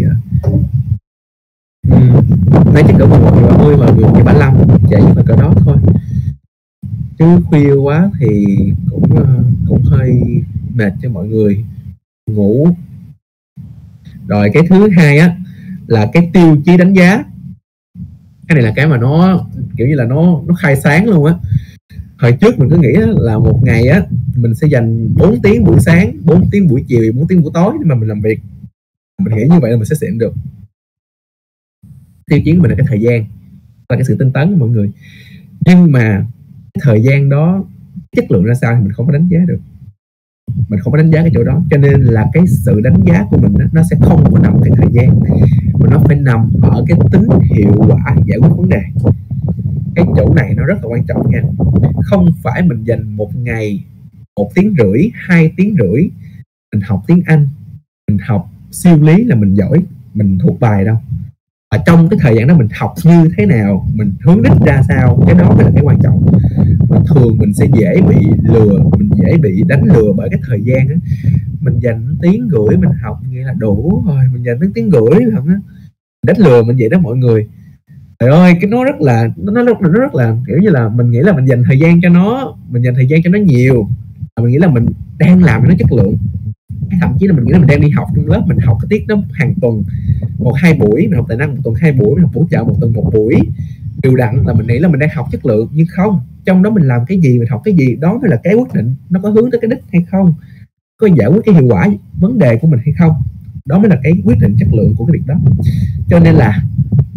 nói chắc cỡ 30 và 35 chạy là cỡ đó thôi, chứ khuya quá thì cũng hơi mệt cho mọi người ngủ. Rồi cái thứ hai á là cái tiêu chí đánh giá. Cái này là cái mà nó kiểu như là nó khai sáng luôn á. Hồi trước mình cứ nghĩ là một ngày á mình sẽ dành 4 tiếng buổi sáng, 4 tiếng buổi chiều, 4 tiếng buổi tối để mà mình làm việc. Mình nghĩ như vậy là mình sẽ xịn được. Tiêu chí của mình là cái thời gian, là cái sự tinh tấn của mọi người. Nhưng mà cái thời gian đó chất lượng ra sao thì mình không có đánh giá được, mình không có đánh giá cái chỗ đó. Cho nên là cái sự đánh giá của mình đó, nó sẽ không có nằm cái thời gian, mà nó phải nằm ở cái tính hiệu quả giải quyết vấn đề. Cái chỗ này nó rất là quan trọng nha. Không phải mình dành một ngày 1 tiếng rưỡi, 2 tiếng rưỡi mình học tiếng Anh, mình học siêu lý là mình giỏi, mình thuộc bài đâu. Ở trong cái thời gian đó mình học như thế nào, mình hướng đích ra sao, cái đó mới là cái quan trọng. Mà thường mình sẽ dễ bị lừa, mình dễ bị đánh lừa bởi cái thời gian á. Mình dành tiếng rưỡi mình học nghĩa là đủ rồi, mình dành tiếng rưỡi lần á, đánh lừa mình vậy đó mọi người. Trời ơi, cái nó rất là kiểu như là mình nghĩ là mình dành thời gian cho nó, nhiều, mình nghĩ là mình đang làm cho nó chất lượng. Thậm chí là mình nghĩ là mình đang đi học trong lớp, mình học cái tiết đó hàng tuần 1-2 buổi, mình học tài năng 1 tuần 2 buổi, mình học bổ trợ 1 tuần 1 buổi đều đặn, là mình nghĩ là mình đang học chất lượng. Nhưng không, trong đó mình làm cái gì, mình học cái gì, đó mới là cái quyết định nó có hướng tới cái đích hay không, có giải quyết cái hiệu quả vấn đề của mình hay không, đó mới là cái quyết định chất lượng của cái việc đó. Cho nên là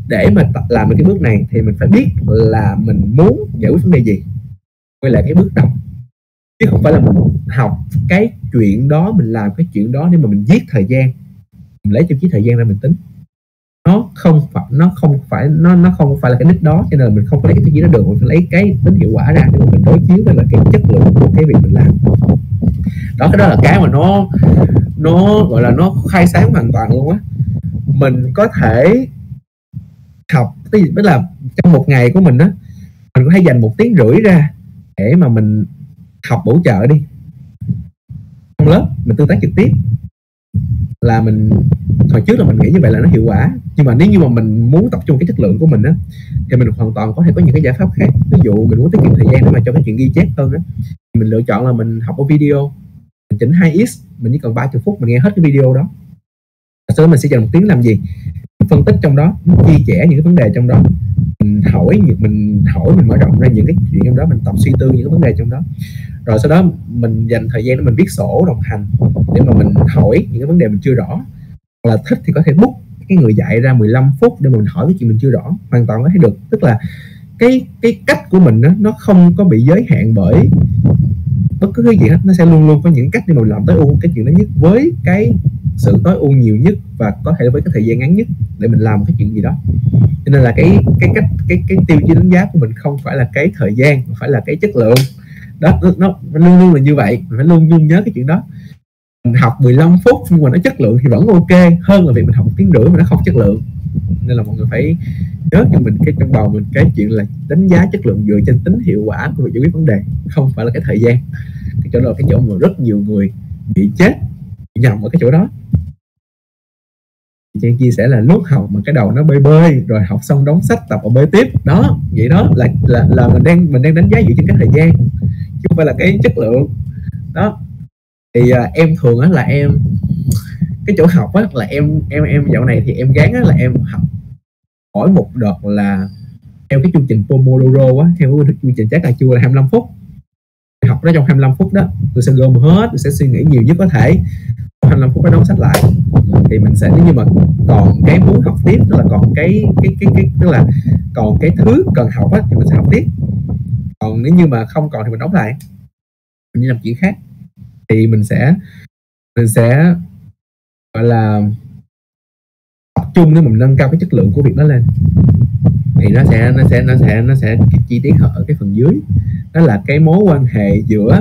để mà làm được cái bước này thì mình phải biết là mình muốn giải quyết vấn đề gì, quay lại cái bước đầu, chứ không phải là mình học cái chuyện đó, mình làm cái chuyện đó để mà mình giết thời gian, mình lấy tiêu chí thời gian ra mình tính. Nó không phải là cái đích đó, cho nên là mình không có lấy cái tiêu chí đó được, mình phải lấy cái tính hiệu quả ra để mà mình đối chiếu với là cái chất lượng của cái việc mình làm. Đó, cái đó là cái mà nó gọi là nó khai sáng hoàn toàn luôn á. Mình có thể học, tức là trong một ngày của mình á, mình có thể dành 1,5 tiếng ra để mà mình học bổ trợ đi trong lớp, mình tương tác trực tiếp. Là mình hồi trước là mình nghĩ như vậy là nó hiệu quả, nhưng mà nếu như mà mình muốn tập trung cái chất lượng của mình á, thì mình hoàn toàn có thể có những cái giải pháp khác. Ví dụ mình muốn tiết kiệm thời gian để mà cho cái chuyện ghi chép hơn á, mình lựa chọn là mình học ở video, mình chỉnh 2x, mình chỉ cần 30 phút mình nghe hết cái video đó. Sau đó mình sẽ dành 1 tiếng làm gì? Mình phân tích trong đó, chia sẻ những cái vấn đề trong đó, mình hỏi, mình mở rộng ra những cái chuyện trong đó, mình tập suy tư những cái vấn đề trong đó. Rồi sau đó mình dành thời gian để mình viết sổ đồng hành để mà mình hỏi những cái vấn đề mình chưa rõ, hoặc là thích thì có thể book cái người dạy ra 15 phút để mà mình hỏi cái chuyện mình chưa rõ, hoàn toàn có thể được. Tức là cái cách của mình đó, nó không có bị giới hạn bởi bất cứ cái gì hết, nó sẽ luôn luôn có những cách để mà mình làm tối ưu cái chuyện đó nhất, với cái sự tối ưu nhiều nhất và có thể với cái thời gian ngắn nhất để mình làm cái chuyện gì đó. Cho nên là cái tiêu chí đánh giá của mình không phải là cái thời gian, mà phải là cái chất lượng đó. Nó luôn luôn là như vậy, mình phải luôn luôn nhớ cái chuyện đó. Mình học 15 phút nhưng mà nó chất lượng thì vẫn ok hơn là việc mình học 1,5 tiếng mà nó không chất lượng. Nên là mọi người phải nhớ cho mình cái trong đầu mình cái chuyện là đánh giá chất lượng dựa trên tính hiệu quả của việc giải quyết vấn đề, không phải là cái thời gian. Cái chỗ đó là cái chỗ mà rất nhiều người bị chết, bị nhầm ở cái chỗ đó. Chị chia sẻ là lúc học mà cái đầu nó bơi bơi, rồi học xong đóng sách tập vào bơi tiếp đó, vậy đó là mình đang đánh giá dựa trên cái thời gian chứ không phải là cái chất lượng đó. Thì em thường á là em cái chỗ học á là em dạo này thì em gán á là em học hỏi một đợt là theo cái chương trình Pomodoro á, theo cái chương trình trái cà chua là 25 phút. Học đó trong 25 phút đó tôi sẽ gom hết, tôi sẽ suy nghĩ nhiều nhất có thể, 25 phút đó đóng sách lại. Thì mình sẽ, nếu như mà còn cái muốn học tiếp, tức là còn cái tức là còn cái thứ cần học á, thì mình sẽ học tiếp. Còn nếu như mà không còn thì mình đóng lại, mình đi làm chuyện khác. Thì mình sẽ gọi là tập trung để mình nâng cao cái chất lượng của việc đó lên. Thì nó sẽ chi tiết ở cái phần dưới, đó là cái mối quan hệ giữa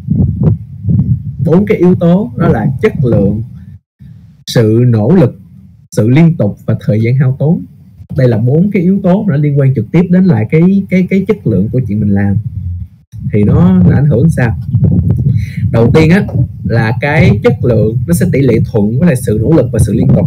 4 cái yếu tố, đó là chất lượng, sự nỗ lực, sự liên tục và thời gian hao tốn. Đây là 4 cái yếu tố nó liên quan trực tiếp đến lại cái chất lượng của chuyện mình làm. Thì nó ảnh hưởng sao? Đầu tiên á là cái chất lượng nó sẽ tỷ lệ thuận với lại sự nỗ lực và sự liên tục.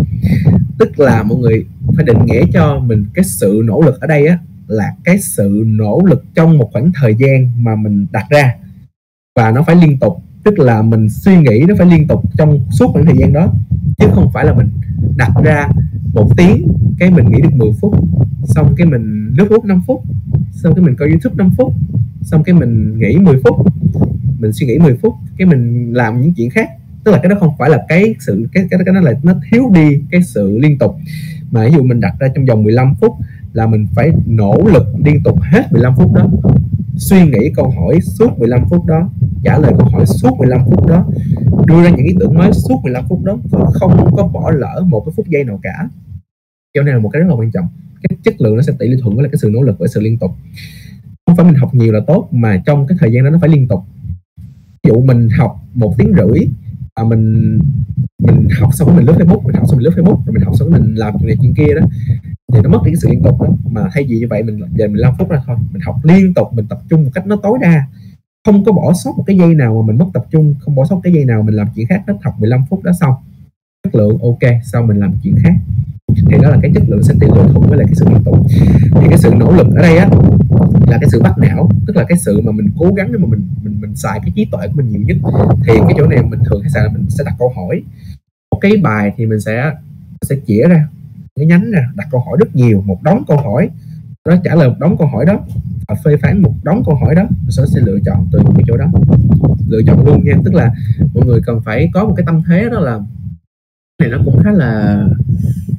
Tức là mọi người phải định nghĩa cho mình cái sự nỗ lực ở đây á là cái sự nỗ lực trong một khoảng thời gian mà mình đặt ra, và nó phải liên tục. Tức là mình suy nghĩ nó phải liên tục trong suốt khoảng thời gian đó, chứ không phải là mình đặt ra 1 tiếng cái mình nghỉ được 10 phút, xong cái mình lướt Facebook 5 phút, xong cái mình coi YouTube 5 phút, xong cái mình nghỉ 10 phút, mình suy nghĩ 10 phút, cái mình làm những chuyện khác. Tức là cái đó không phải là cái đó là nó thiếu đi cái sự liên tục. Mà ví dụ mình đặt ra trong vòng 15 phút là mình phải nỗ lực liên tục hết 15 phút đó, suy nghĩ câu hỏi suốt 15 phút đó, trả lời câu hỏi suốt 15 phút đó, đưa ra những ý tưởng mới suốt 15 phút đó, không có bỏ lỡ một cái phút giây nào cả. Cho nên là một cái rất là quan trọng. Cái chất lượng nó sẽ tỷ lệ thuận với là cái sự nỗ lực với sự liên tục. Không phải mình học nhiều là tốt, mà trong cái thời gian đó nó phải liên tục. Ví dụ mình học 1,5 tiếng và mình học xong rồi mình lướt Facebook, rồi mình học xong rồi mình làm chuyện này chuyện kia đó, thì nó mất đi cái sự liên tục đó. Mà thay vì như vậy mình dành 15 phút ra thôi, mình học liên tục, mình tập trung một cách nó tối đa, không có bỏ sót một cái giây nào mà mình mất tập trung, không bỏ sót cái giây nào mình làm chuyện khác hết. Học 15 phút đó xong, chất lượng ok, sau mình làm chuyện khác. Thì đó là cái chất lượng sẽ tỷ lệ thuận với lại cái sự liên tục. Thì cái sự nỗ lực ở đây á là cái sự bắt não, tức là cái sự mà mình cố gắng để mà mình xài cái trí tuệ của mình nhiều nhất. Thì cái chỗ này mình thường hay xài là mình sẽ đặt câu hỏi. Một cái bài thì mình sẽ chĩa ra cái nhánh ra, đặt câu hỏi rất nhiều, một đống câu hỏi đó, trả lời một đống câu hỏi đó và phê phán một đống câu hỏi đó, mình sẽ lựa chọn từ cái chỗ đó, lựa chọn luôn nha. Tức là mọi người cần phải có một cái tâm thế, đó là này nó cũng khá là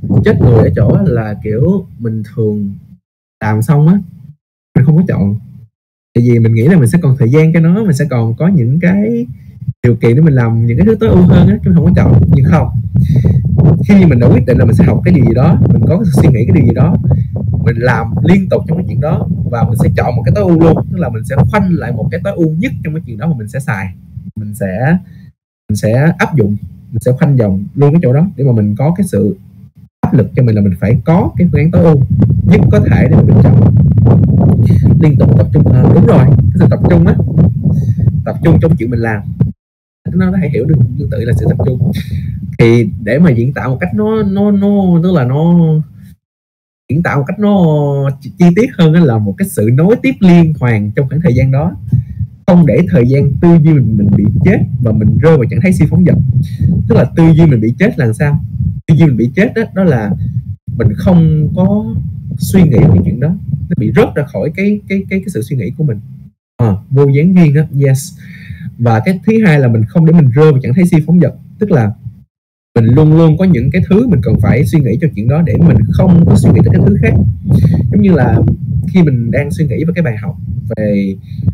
chết người ở chỗ là kiểu mình thường làm xong á mình không có chọn, tại vì mình nghĩ là mình sẽ còn thời gian cho nó, mình sẽ còn có những cái điều kiện để mình làm những cái thứ tối ưu hơn á, chứ không có chọn. Nhưng không, khi mình đã quyết định là mình sẽ học cái điều gì đó, mình có suy nghĩ cái điều gì đó, mình làm liên tục trong cái chuyện đó và mình sẽ chọn một cái tối ưu luôn, tức là mình sẽ khoanh lại một cái tối ưu nhất trong cái chuyện đó mà mình sẽ xài, mình sẽ áp dụng, mình sẽ khoanh vòng luôn cái chỗ đó để mà mình có cái sự áp lực cho mình là mình phải có cái phương án tối ưu nhất có thể để mà mình chọn. Liên tục tập trung, đúng rồi, cái sự tập trung á, tập trung trong chuyện mình làm, nó hãy hiểu được tương tự là sự tập trung. Thì để mà diễn tả một cách nó tức là nó diễn tả một cách nó chi tiết hơn là một cái sự nối tiếp liên hoàn trong khoảng thời gian đó, không để thời gian tư duy mình bị chết và mình rơi vào trạng thái suy phóng dật. Tức là tư duy mình bị chết là sao? Tư duy mình bị chết đó là mình không có suy nghĩ về chuyện đó, nó bị rớt ra khỏi cái sự suy nghĩ của mình, vô gián duyên đó. Yes. Và cái thứ hai là mình không để mình rơi vào trạng thái suy phóng dật, tức là mình luôn luôn có những cái thứ mình cần phải suy nghĩ cho chuyện đó để mình không có suy nghĩ tới cái thứ khác. Giống như là khi mình đang suy nghĩ về cái bài học, về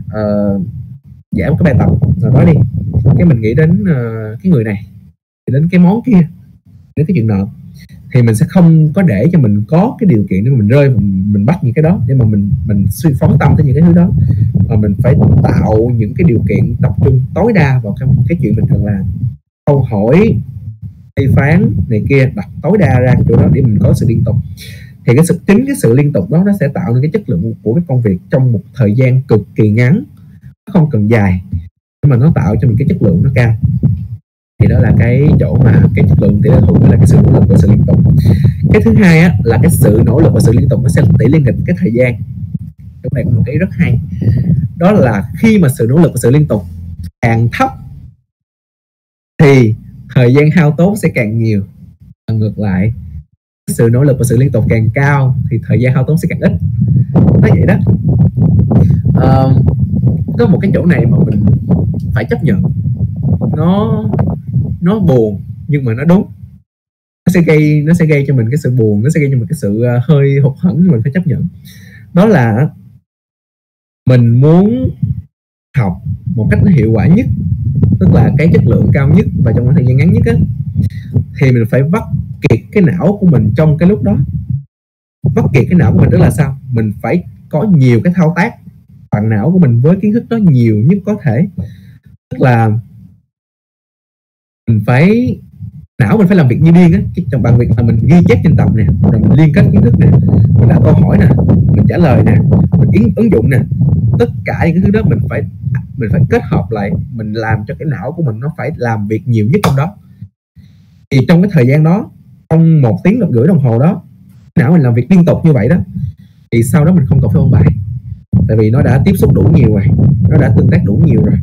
giải một cái bài tập nào đó đi, cái mình nghĩ đến cái người này, nghĩ đến cái món kia, đến cái chuyện nợ, thì mình sẽ không có để cho mình có cái điều kiện để mình rơi, mình bắt những cái đó để mà mình suy phóng tâm tới những cái thứ đó, mà mình phải tạo những cái điều kiện tập trung tối đa vào cái chuyện mình cần làm, câu hỏi, phê phán này kia, đặt tối đa ra chỗ đó để mình có sự liên tục. Thì chính cái sự liên tục đó nó sẽ tạo nên cái chất lượng của cái công việc trong một thời gian cực kỳ ngắn, không cần dài, nhưng mà nó tạo cho mình cái chất lượng nó cao. Thì đó là cái chỗ mà cái chất lượng tỷ lệ thuận là cái sự nỗ lực và sự liên tục. Cái thứ hai á, là cái sự nỗ lực và sự liên tục nó sẽ tỷ lệ nghịch cái thời gian. Cái này cũng một cái rất hay, đó là khi mà sự nỗ lực và sự liên tục càng thấp thì thời gian hao tốn sẽ càng nhiều, và ngược lại, sự nỗ lực và sự liên tục càng cao thì thời gian hao tốn sẽ càng ít. Nó vậy đó. Có một cái chỗ này mà mình phải chấp nhận, nó buồn nhưng mà nó đúng. Nó sẽ gây cho mình cái sự buồn, nó sẽ gây cho mình cái sự hơi hụt hẫng, nhưng mình phải chấp nhận. Đó là mình muốn học một cách nó hiệu quả nhất, tức là cái chất lượng cao nhất và trong cái thời gian ngắn nhất á, thì mình phải vắt kiệt cái não của mình trong cái lúc đó. Vắt kiệt cái não của mình đó là sao? Mình phải có nhiều cái thao tác bằng não của mình với kiến thức đó nhiều nhất có thể. Tức là não mình phải làm việc như điên á, trong bằng việc là mình ghi chép trên tập nè, rồi mình liên kết kiến thức nè, mình đặt câu hỏi nè, mình trả lời nè, mình ứng dụng nè, tất cả những cái thứ đó mình phải kết hợp lại, mình làm cho cái não của mình nó phải làm việc nhiều nhất trong đó. Thì trong cái thời gian đó, trong 1 tiếng rưỡi đồng hồ đó, não mình làm việc liên tục như vậy đó, thì sau đó mình không cần phải ôn bài, tại vì nó đã tiếp xúc đủ nhiều rồi, nó đã tương tác đủ nhiều rồi,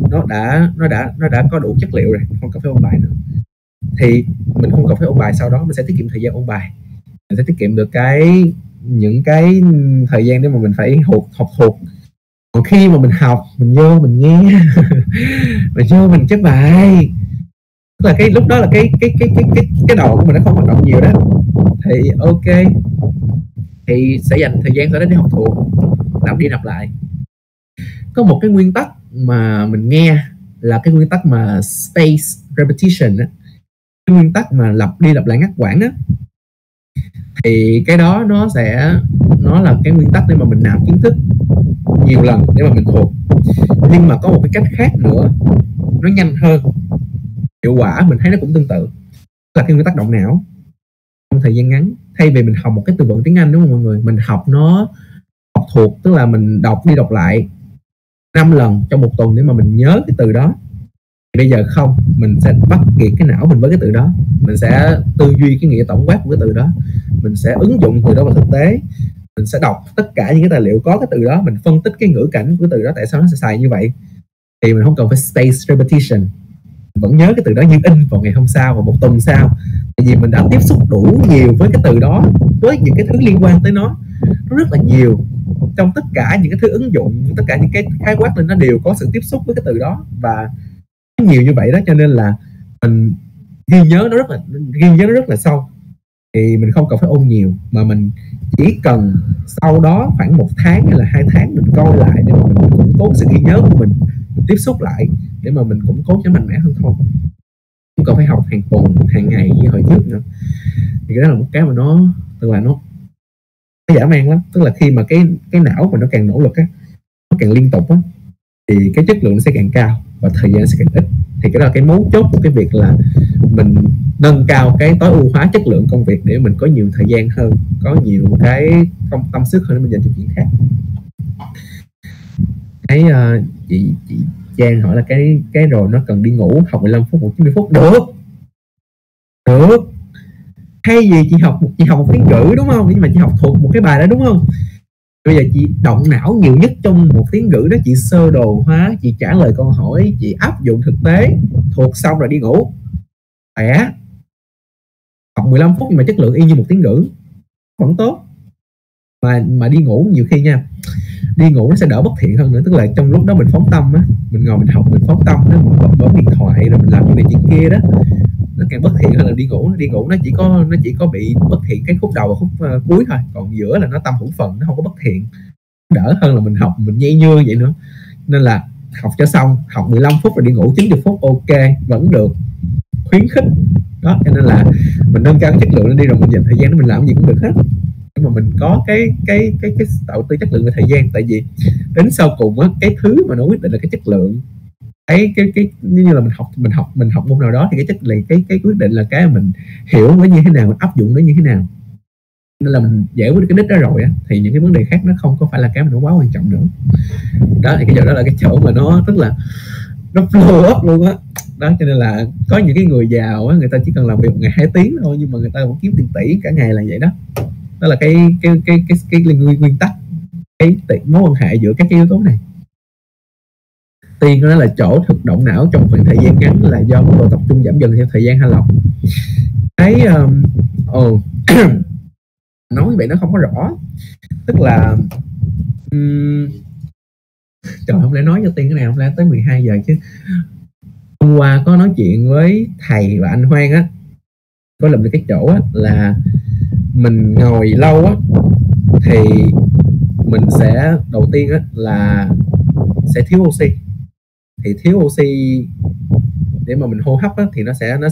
nó đã có đủ chất liệu rồi, không cần phải ôn bài nữa. Thì mình không cần phải ôn bài, sau đó mình sẽ tiết kiệm thời gian ôn bài, mình sẽ tiết kiệm được những cái thời gian để mà mình phải học thuộc. Còn khi mà mình học, mình vô mình nghe mình vô mình chép bài, tức là cái lúc đó là cái đầu của mình nó không hoạt động nhiều đó, thì ok, thì sẽ dành thời gian sau đó để học thuộc, lặp đi lặp lại. Có một cái nguyên tắc mà mình nghe là cái nguyên tắc mà spaced repetition á, cái nguyên tắc mà lặp đi lặp lại ngắt quãng á, thì cái đó nó là cái nguyên tắc để mà mình nạp kiến thức nhiều lần để mà mình thuộc. Nhưng mà có một cái cách khác nữa, nó nhanh hơn, hiệu quả mình thấy nó cũng tương tự, là cái nguyên tắc động não. Trong thời gian ngắn, thay vì mình học một cái từ vựng tiếng Anh, đúng không mọi người, mình học thuộc, tức là mình đọc đi đọc lại 5 lần trong một tuần để mà mình nhớ cái từ đó. Thì bây giờ không, mình sẽ bắt kiệt cái não mình với cái từ đó, mình sẽ tư duy cái nghĩa tổng quát của cái từ đó, mình sẽ ứng dụng từ đó vào thực tế, mình sẽ đọc tất cả những cái tài liệu có cái từ đó, mình phân tích cái ngữ cảnh của cái từ đó, tại sao nó sẽ xài như vậy. Thì mình không cần phải spaced repetition, mình vẫn nhớ cái từ đó như in vào ngày hôm sau và một tuần sau, tại vì mình đã tiếp xúc đủ nhiều với cái từ đó, với những cái thứ liên quan tới nó rất là nhiều. Trong tất cả những cái thứ ứng dụng, tất cả những cái khái quát lên, nó đều có sự tiếp xúc với cái từ đó, và nhiều như vậy đó, cho nên là mình ghi nhớ nó rất là sâu. thì mình không cần phải ôn nhiều, mà mình chỉ cần sau đó khoảng 1 tháng hay là 2 tháng mình coi lại để mà mình củng cố sự ghi nhớ của mình tiếp xúc lại để mà mình củng cố cho mạnh mẽ hơn thôi, không cần phải học hàng tuần hàng ngày như hồi trước nữa. Thì cái đó là một cái mà nó tức là nó dã man lắm, tức là khi mà cái não mà nó càng nỗ lực á, nó càng liên tục á, thì cái chất lượng nó sẽ càng cao và thời gian sẽ càng ít. Thì cái đó là cái mấu chốt của cái việc là mình nâng cao cái tối ưu hóa chất lượng công việc để mình có nhiều thời gian hơn, có nhiều cái tâm sức hơn để mình dành cho chuyện khác. Thấy chị Trang hỏi là cái rồi nó cần đi ngủ học 15 phút 90 phút được. Hay gì chị học một tiếng rưỡi đúng không, nhưng mà chị học thuộc một cái bài đó đúng không, bây giờ chị động não nhiều nhất trong 1 tiếng rưỡi đó, chị sơ đồ hóa, chị trả lời câu hỏi, chị áp dụng thực tế, thuộc xong rồi đi ngủ. Khỏe. Học 15 phút nhưng mà chất lượng y như 1 tiếng rưỡi vẫn tốt. Mà đi ngủ nhiều khi nha, đi ngủ nó sẽ đỡ bất thiện hơn nữa, tức là trong lúc đó mình phóng tâm á, mình ngồi mình học mình phóng tâm đó, mình bấm điện thoại rồi mình làm chuyện này chuyện kia đó, nó càng bất thiện hơn là đi ngủ. Đi ngủ nó chỉ có bị bất thiện cái khúc đầu và khúc cuối thôi, còn giữa là nó tâm hữu phần, nó không có bất thiện, đỡ hơn là mình học mình nhây nhưa vậy nữa. Nên là học cho xong, học 15 phút rồi đi ngủ 90 phút ok, vẫn được, khuyến khích đó. Cho nên là mình nâng cao cái chất lượng lên đi, rồi mình dành thời gian để mình làm gì cũng được hết, nhưng mà mình có cái tạo tư chất lượng về thời gian. Tại vì đến sau cùng á, cái thứ mà nó quyết định là cái chất lượng. Cái như là mình học môn nào đó thì cái chất lượng cái quyết định là cái mình hiểu nó như thế nào, mình áp dụng nó như thế nào. Nên là mình giải quyết được cái đích đó rồi á, thì những cái vấn đề khác nó không có phải là cái mà nó quá quan trọng nữa. Đó thì cái chỗ đó là cái chỗ mà nó rất là nó blow up luôn á. Đó cho nên là có những cái người giàu á, người ta chỉ cần làm việc 1 ngày 2 tiếng thôi, nhưng mà người ta vẫn kiếm tiền tỷ cả ngày là vậy đó. Đó là cái nguyên tắc, cái mối quan hệ giữa các cái yếu tố này. Tiên đó là chỗ thực động não trong khoảng thời gian ngắn là do mức độ tập trung giảm dần theo thời gian hay lọc. Cái nói như vậy nó không có rõ, tức là trời, không lẽ nói cho Tiên cái này không lẽ tới 12 giờ chứ. Hôm qua có nói chuyện với thầy và anh Hoan á, có làm được cái chỗ á là mình ngồi lâu á thì mình sẽ đầu tiên á là sẽ thiếu oxy. Thì thiếu oxy để mà mình hô hấp á, thì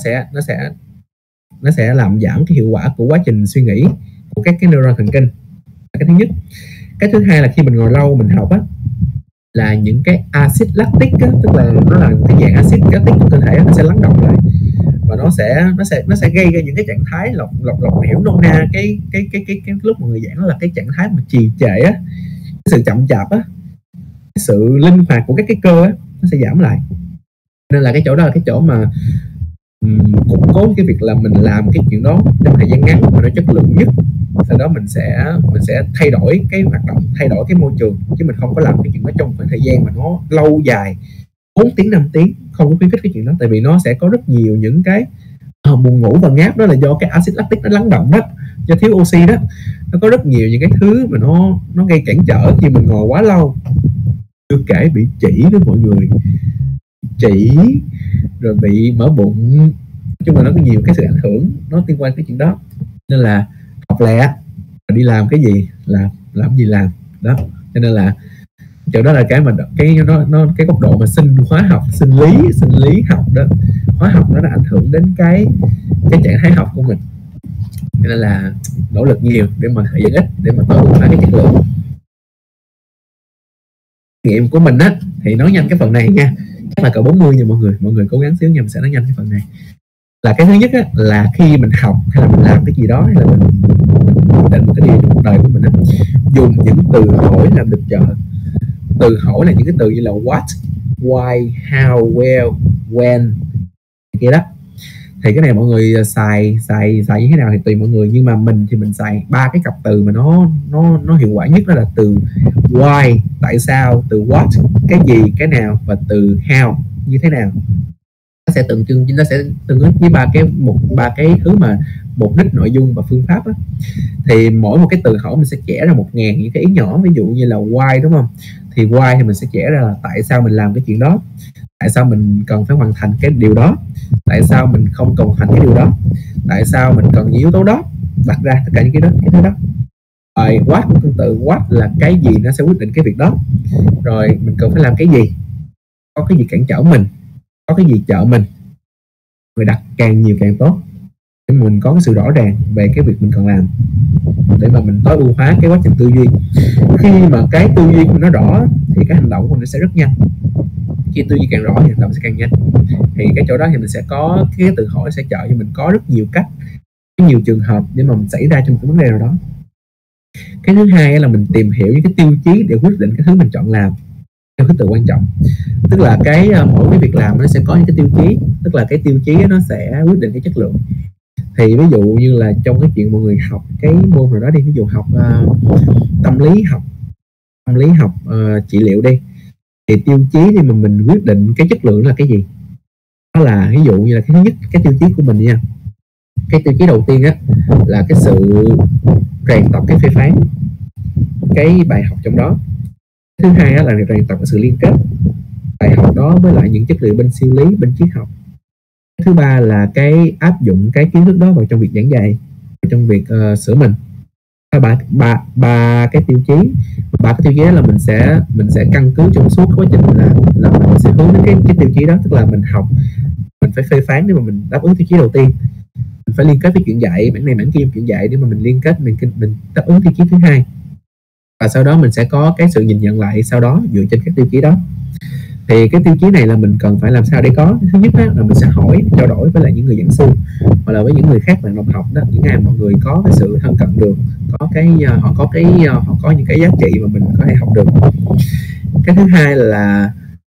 nó sẽ làm giảm cái hiệu quả của quá trình suy nghĩ của các cái neuron thần kinh. Cái thứ nhất. Cái thứ hai là khi mình ngồi lâu mình học á, là những cái axit lactic á, tức là nó là cái dạng axit lactic trong cơ thể, nó sẽ lắng động lại và nó sẽ gây ra những cái trạng thái lọc hiểu nôm na cái lúc mà người giảng đó là cái trạng thái mà trì trệ á, cái sự chậm chạp á, cái sự linh hoạt của các cái cơ á, nó sẽ giảm lại. Nên là cái chỗ đó là cái chỗ mà củng cố cái việc là mình làm cái chuyện đó trong thời gian ngắn mà nó chất lượng nhất. Sau đó mình sẽ thay đổi cái hoạt động, thay đổi cái môi trường, chứ mình không có làm cái chuyện đó trong khoảng thời gian mà nó lâu dài 4 tiếng 5 tiếng, không có khuyến khích cái chuyện đó. Tại vì nó sẽ có rất nhiều những cái buồn ngủ và ngáp, đó là do cái axit lactic nó lắng động đó, do thiếu oxy đó. Nó có rất nhiều những cái thứ mà nó gây cản trở khi mình ngồi quá lâu. Chưa kể bị chỉ với mọi người, chỉ rồi bị mở bụng, nói chung là nó có nhiều cái sự ảnh hưởng nó liên quan tới chuyện đó. Nên là học lẹ, đi làm cái gì làm gì làm đó. Cho nên là chỗ đó là cái mà cái góc độ mà hóa học, sinh lý học đó, hóa học nó đã ảnh hưởng đến cái trạng thái học của mình. Cho nên là nỗ lực nhiều để mà thời gian ít để mà tối ưu hóa cái chất lượng. Nghiệm của mình á thì nói nhanh cái phần này nha, chắc là cỡ 40 nha mọi người cố gắng xíu nha, mình sẽ nói nhanh cái phần này. Là cái thứ nhất á, là khi mình học hay là mình làm cái gì đó, hay là mình định một cái điều trong cuộc đời của mình á, dùng những từ hỏi làm được trợ. Từ hỏi là những cái từ như là what, why, how, where, when kia đó. Thì cái này mọi người xài như thế nào thì tùy mọi người, nhưng mà mình thì mình xài 3 cái cặp từ mà nó hiệu quả nhất, đó là từ why, tại sao, từ what, cái gì, cái nào, và từ how, như thế nào. Nó sẽ tượng trưng với ba cái thứ mà mục đích, nội dung và phương pháp á. Thì mỗi một cái từ hỏi mình sẽ chẻ ra 1000 những cái ý nhỏ. Ví dụ như là why, đúng không? Thì why thì mình sẽ chẻ ra là tại sao mình làm cái chuyện đó, tại sao mình cần phải hoàn thành cái điều đó, tại sao mình không cần hoàn thành cái điều đó, tại sao mình cần những yếu tố đó. đặt ra tất cả những cái thứ đó. Rồi what cũng tương tự, what là cái gì nó sẽ quyết định cái việc đó. Rồi mình cần phải làm cái gì, có cái gì cản trở mình, có cái gì trợ mình. Người đặt càng nhiều càng tốt để mình có cái sự rõ ràng về cái việc mình cần làm, để mà mình tối ưu hóa cái quá trình tư duy. Khi mà cái tư duy của nó rõ thì cái hành động của nó sẽ rất nhanh. Khi tư duy càng rõ thì hành động sẽ càng nhanh. Thì cái chỗ đó thì mình sẽ có cái từ hỏi sẽ trợ cho mình có rất nhiều cách, nhiều trường hợp để mà mình xảy ra trong một cái vấn đề nào đó. Cái thứ hai là mình tìm hiểu những cái tiêu chí để quyết định cái thứ mình chọn làm theo thứ tự quan trọng. Tức là mỗi cái việc làm nó sẽ có những cái tiêu chí, tức là cái tiêu chí nó sẽ quyết định cái chất lượng. Thì ví dụ như là trong cái chuyện mọi người học cái môn nào đó đi, ví dụ học tâm lý học trị liệu đi, thì tiêu chí thì mà mình quyết định cái chất lượng là cái gì, đó là ví dụ như là cái thứ nhất, cái tiêu chí của mình nha. Cái tiêu chí đầu tiên á là cái sự rèn tập cái phê phán cái bài học trong đó. Thứ hai á là rèn tập cái sự liên kết bài học đó với lại những chất liệu bên siêu lý, bên triết học. Thứ ba là cái áp dụng cái kiến thức đó vào trong việc giảng dạy, trong việc sửa mình. Ba cái tiêu chí đó là mình sẽ căn cứ trong suốt quá trình là mình sẽ hướng đến cái tiêu chí đó. Tức là mình học, mình phải phê phán để mà mình đáp ứng tiêu chí đầu tiên, mình phải liên kết với chuyện dạy, bản này bản kia chuyện dạy để mà mình liên kết, mình đáp ứng tiêu chí thứ hai, và sau đó mình sẽ có cái sự nhìn nhận lại sau đó dựa trên các tiêu chí đó. Thì cái tiêu chí này là mình cần phải làm sao để có. Thứ nhất là mình sẽ hỏi, trao đổi với lại những người giảng sư hoặc là với những người khác bạn đồng học đó, những ai mọi người có cái sự thân cận được, họ có những cái giá trị mà mình có thể học được. Cái thứ hai là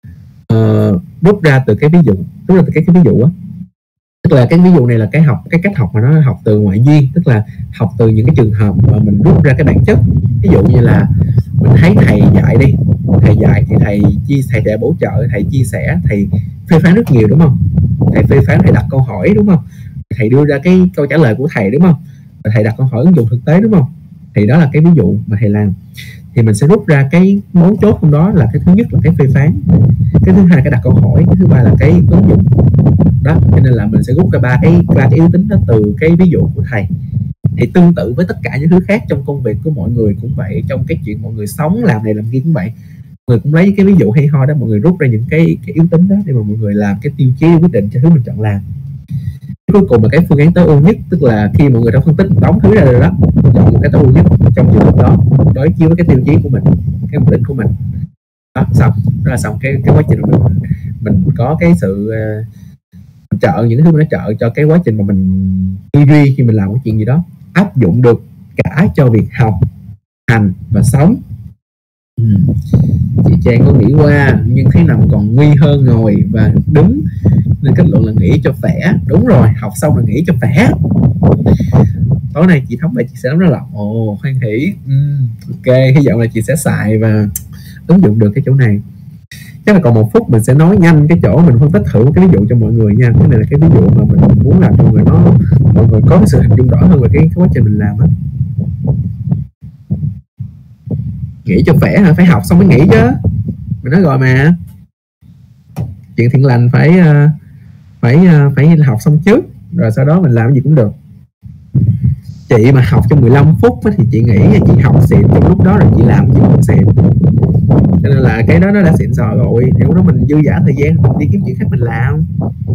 rút ra từ cái ví dụ, á. Tức là cái ví dụ này là cái cách học mà nó học từ ngoại duyên, tức là học từ những cái trường hợp mà mình rút ra cái bản chất. Ví dụ như là mình thấy thầy dạy đi, thầy dạy thì thầy để bổ trợ, thầy chia sẻ, thầy phê phán rất nhiều đúng không? Thầy phê phán, thầy đặt câu hỏi đúng không? Thầy đưa ra cái câu trả lời của thầy đúng không? Và thầy đặt câu hỏi ứng dụng thực tế đúng không? Thì đó là cái ví dụ mà thầy làm. Thì mình sẽ rút ra cái mấu chốt trong đó là cái thứ nhất là cái phê phán, cái thứ hai cái đặt câu hỏi, cái thứ ba là cái ứng dụng đó. Cho nên là mình sẽ rút ra ba cái yếu tính đó từ cái ví dụ của thầy. Thì tương tự với tất cả những thứ khác trong công việc của mọi người cũng vậy, trong cái chuyện mọi người sống làm này làm kia cũng vậy, mọi người cũng lấy cái ví dụ hay ho đó, mọi người rút ra những cái yếu tính đó để mà mọi người làm cái tiêu chí quyết định cho thứ mình chọn làm. Cuối cùng là cái phương án tối ưu nhất, tức là khi mọi người đã phân tích đóng thứ ra rồi đó, chọn một cái tối ưu nhất trong trường hợp đó, đối chiếu với cái tiêu chí của mình, cái mục đích của mình đó, xong đó là xong cái quá trình mình có cái sự trợ những cái thứ nó trợ cho cái quá trình mà mình tư duy khi mình làm cái chuyện gì đó, áp dụng được cả cho việc học, hành và sống. Chị Trang có nghĩ qua nhưng thấy nằm còn nguy hơn ngồi và đứng, nên kết luận là nghỉ cho khỏe. Đúng rồi, học xong là nghỉ cho khỏe. Tối nay chị Thống và chị sẽ nắm nó là hoan hỉ. Ok, hy vọng là chị sẽ xài và ứng dụng được cái chỗ này. Chắc là còn 1 phút mình sẽ nói nhanh cái chỗ mình phân tích thử cái ví dụ cho mọi người nha. Cái này là cái ví dụ mà mình muốn làm cho mọi người có cái sự hình dung rõ hơn về cái quá trình mình làm á. Nghỉ cho khỏe hả? Phải học xong mới nghỉ chứ. Mình nói rồi mà. Chuyện thiện lành phải học xong trước, rồi sau đó mình làm cái gì cũng được. Chị mà học trong 15 phút thì chị nghĩ là chị học xịn trong lúc đó rồi chị làm chị cũng xịn. Cho nên là cái đó nó đã xịn sò rồi. Thì lúc đó mình dư dả thời gian mình đi kiếm chuyện khác mình làm.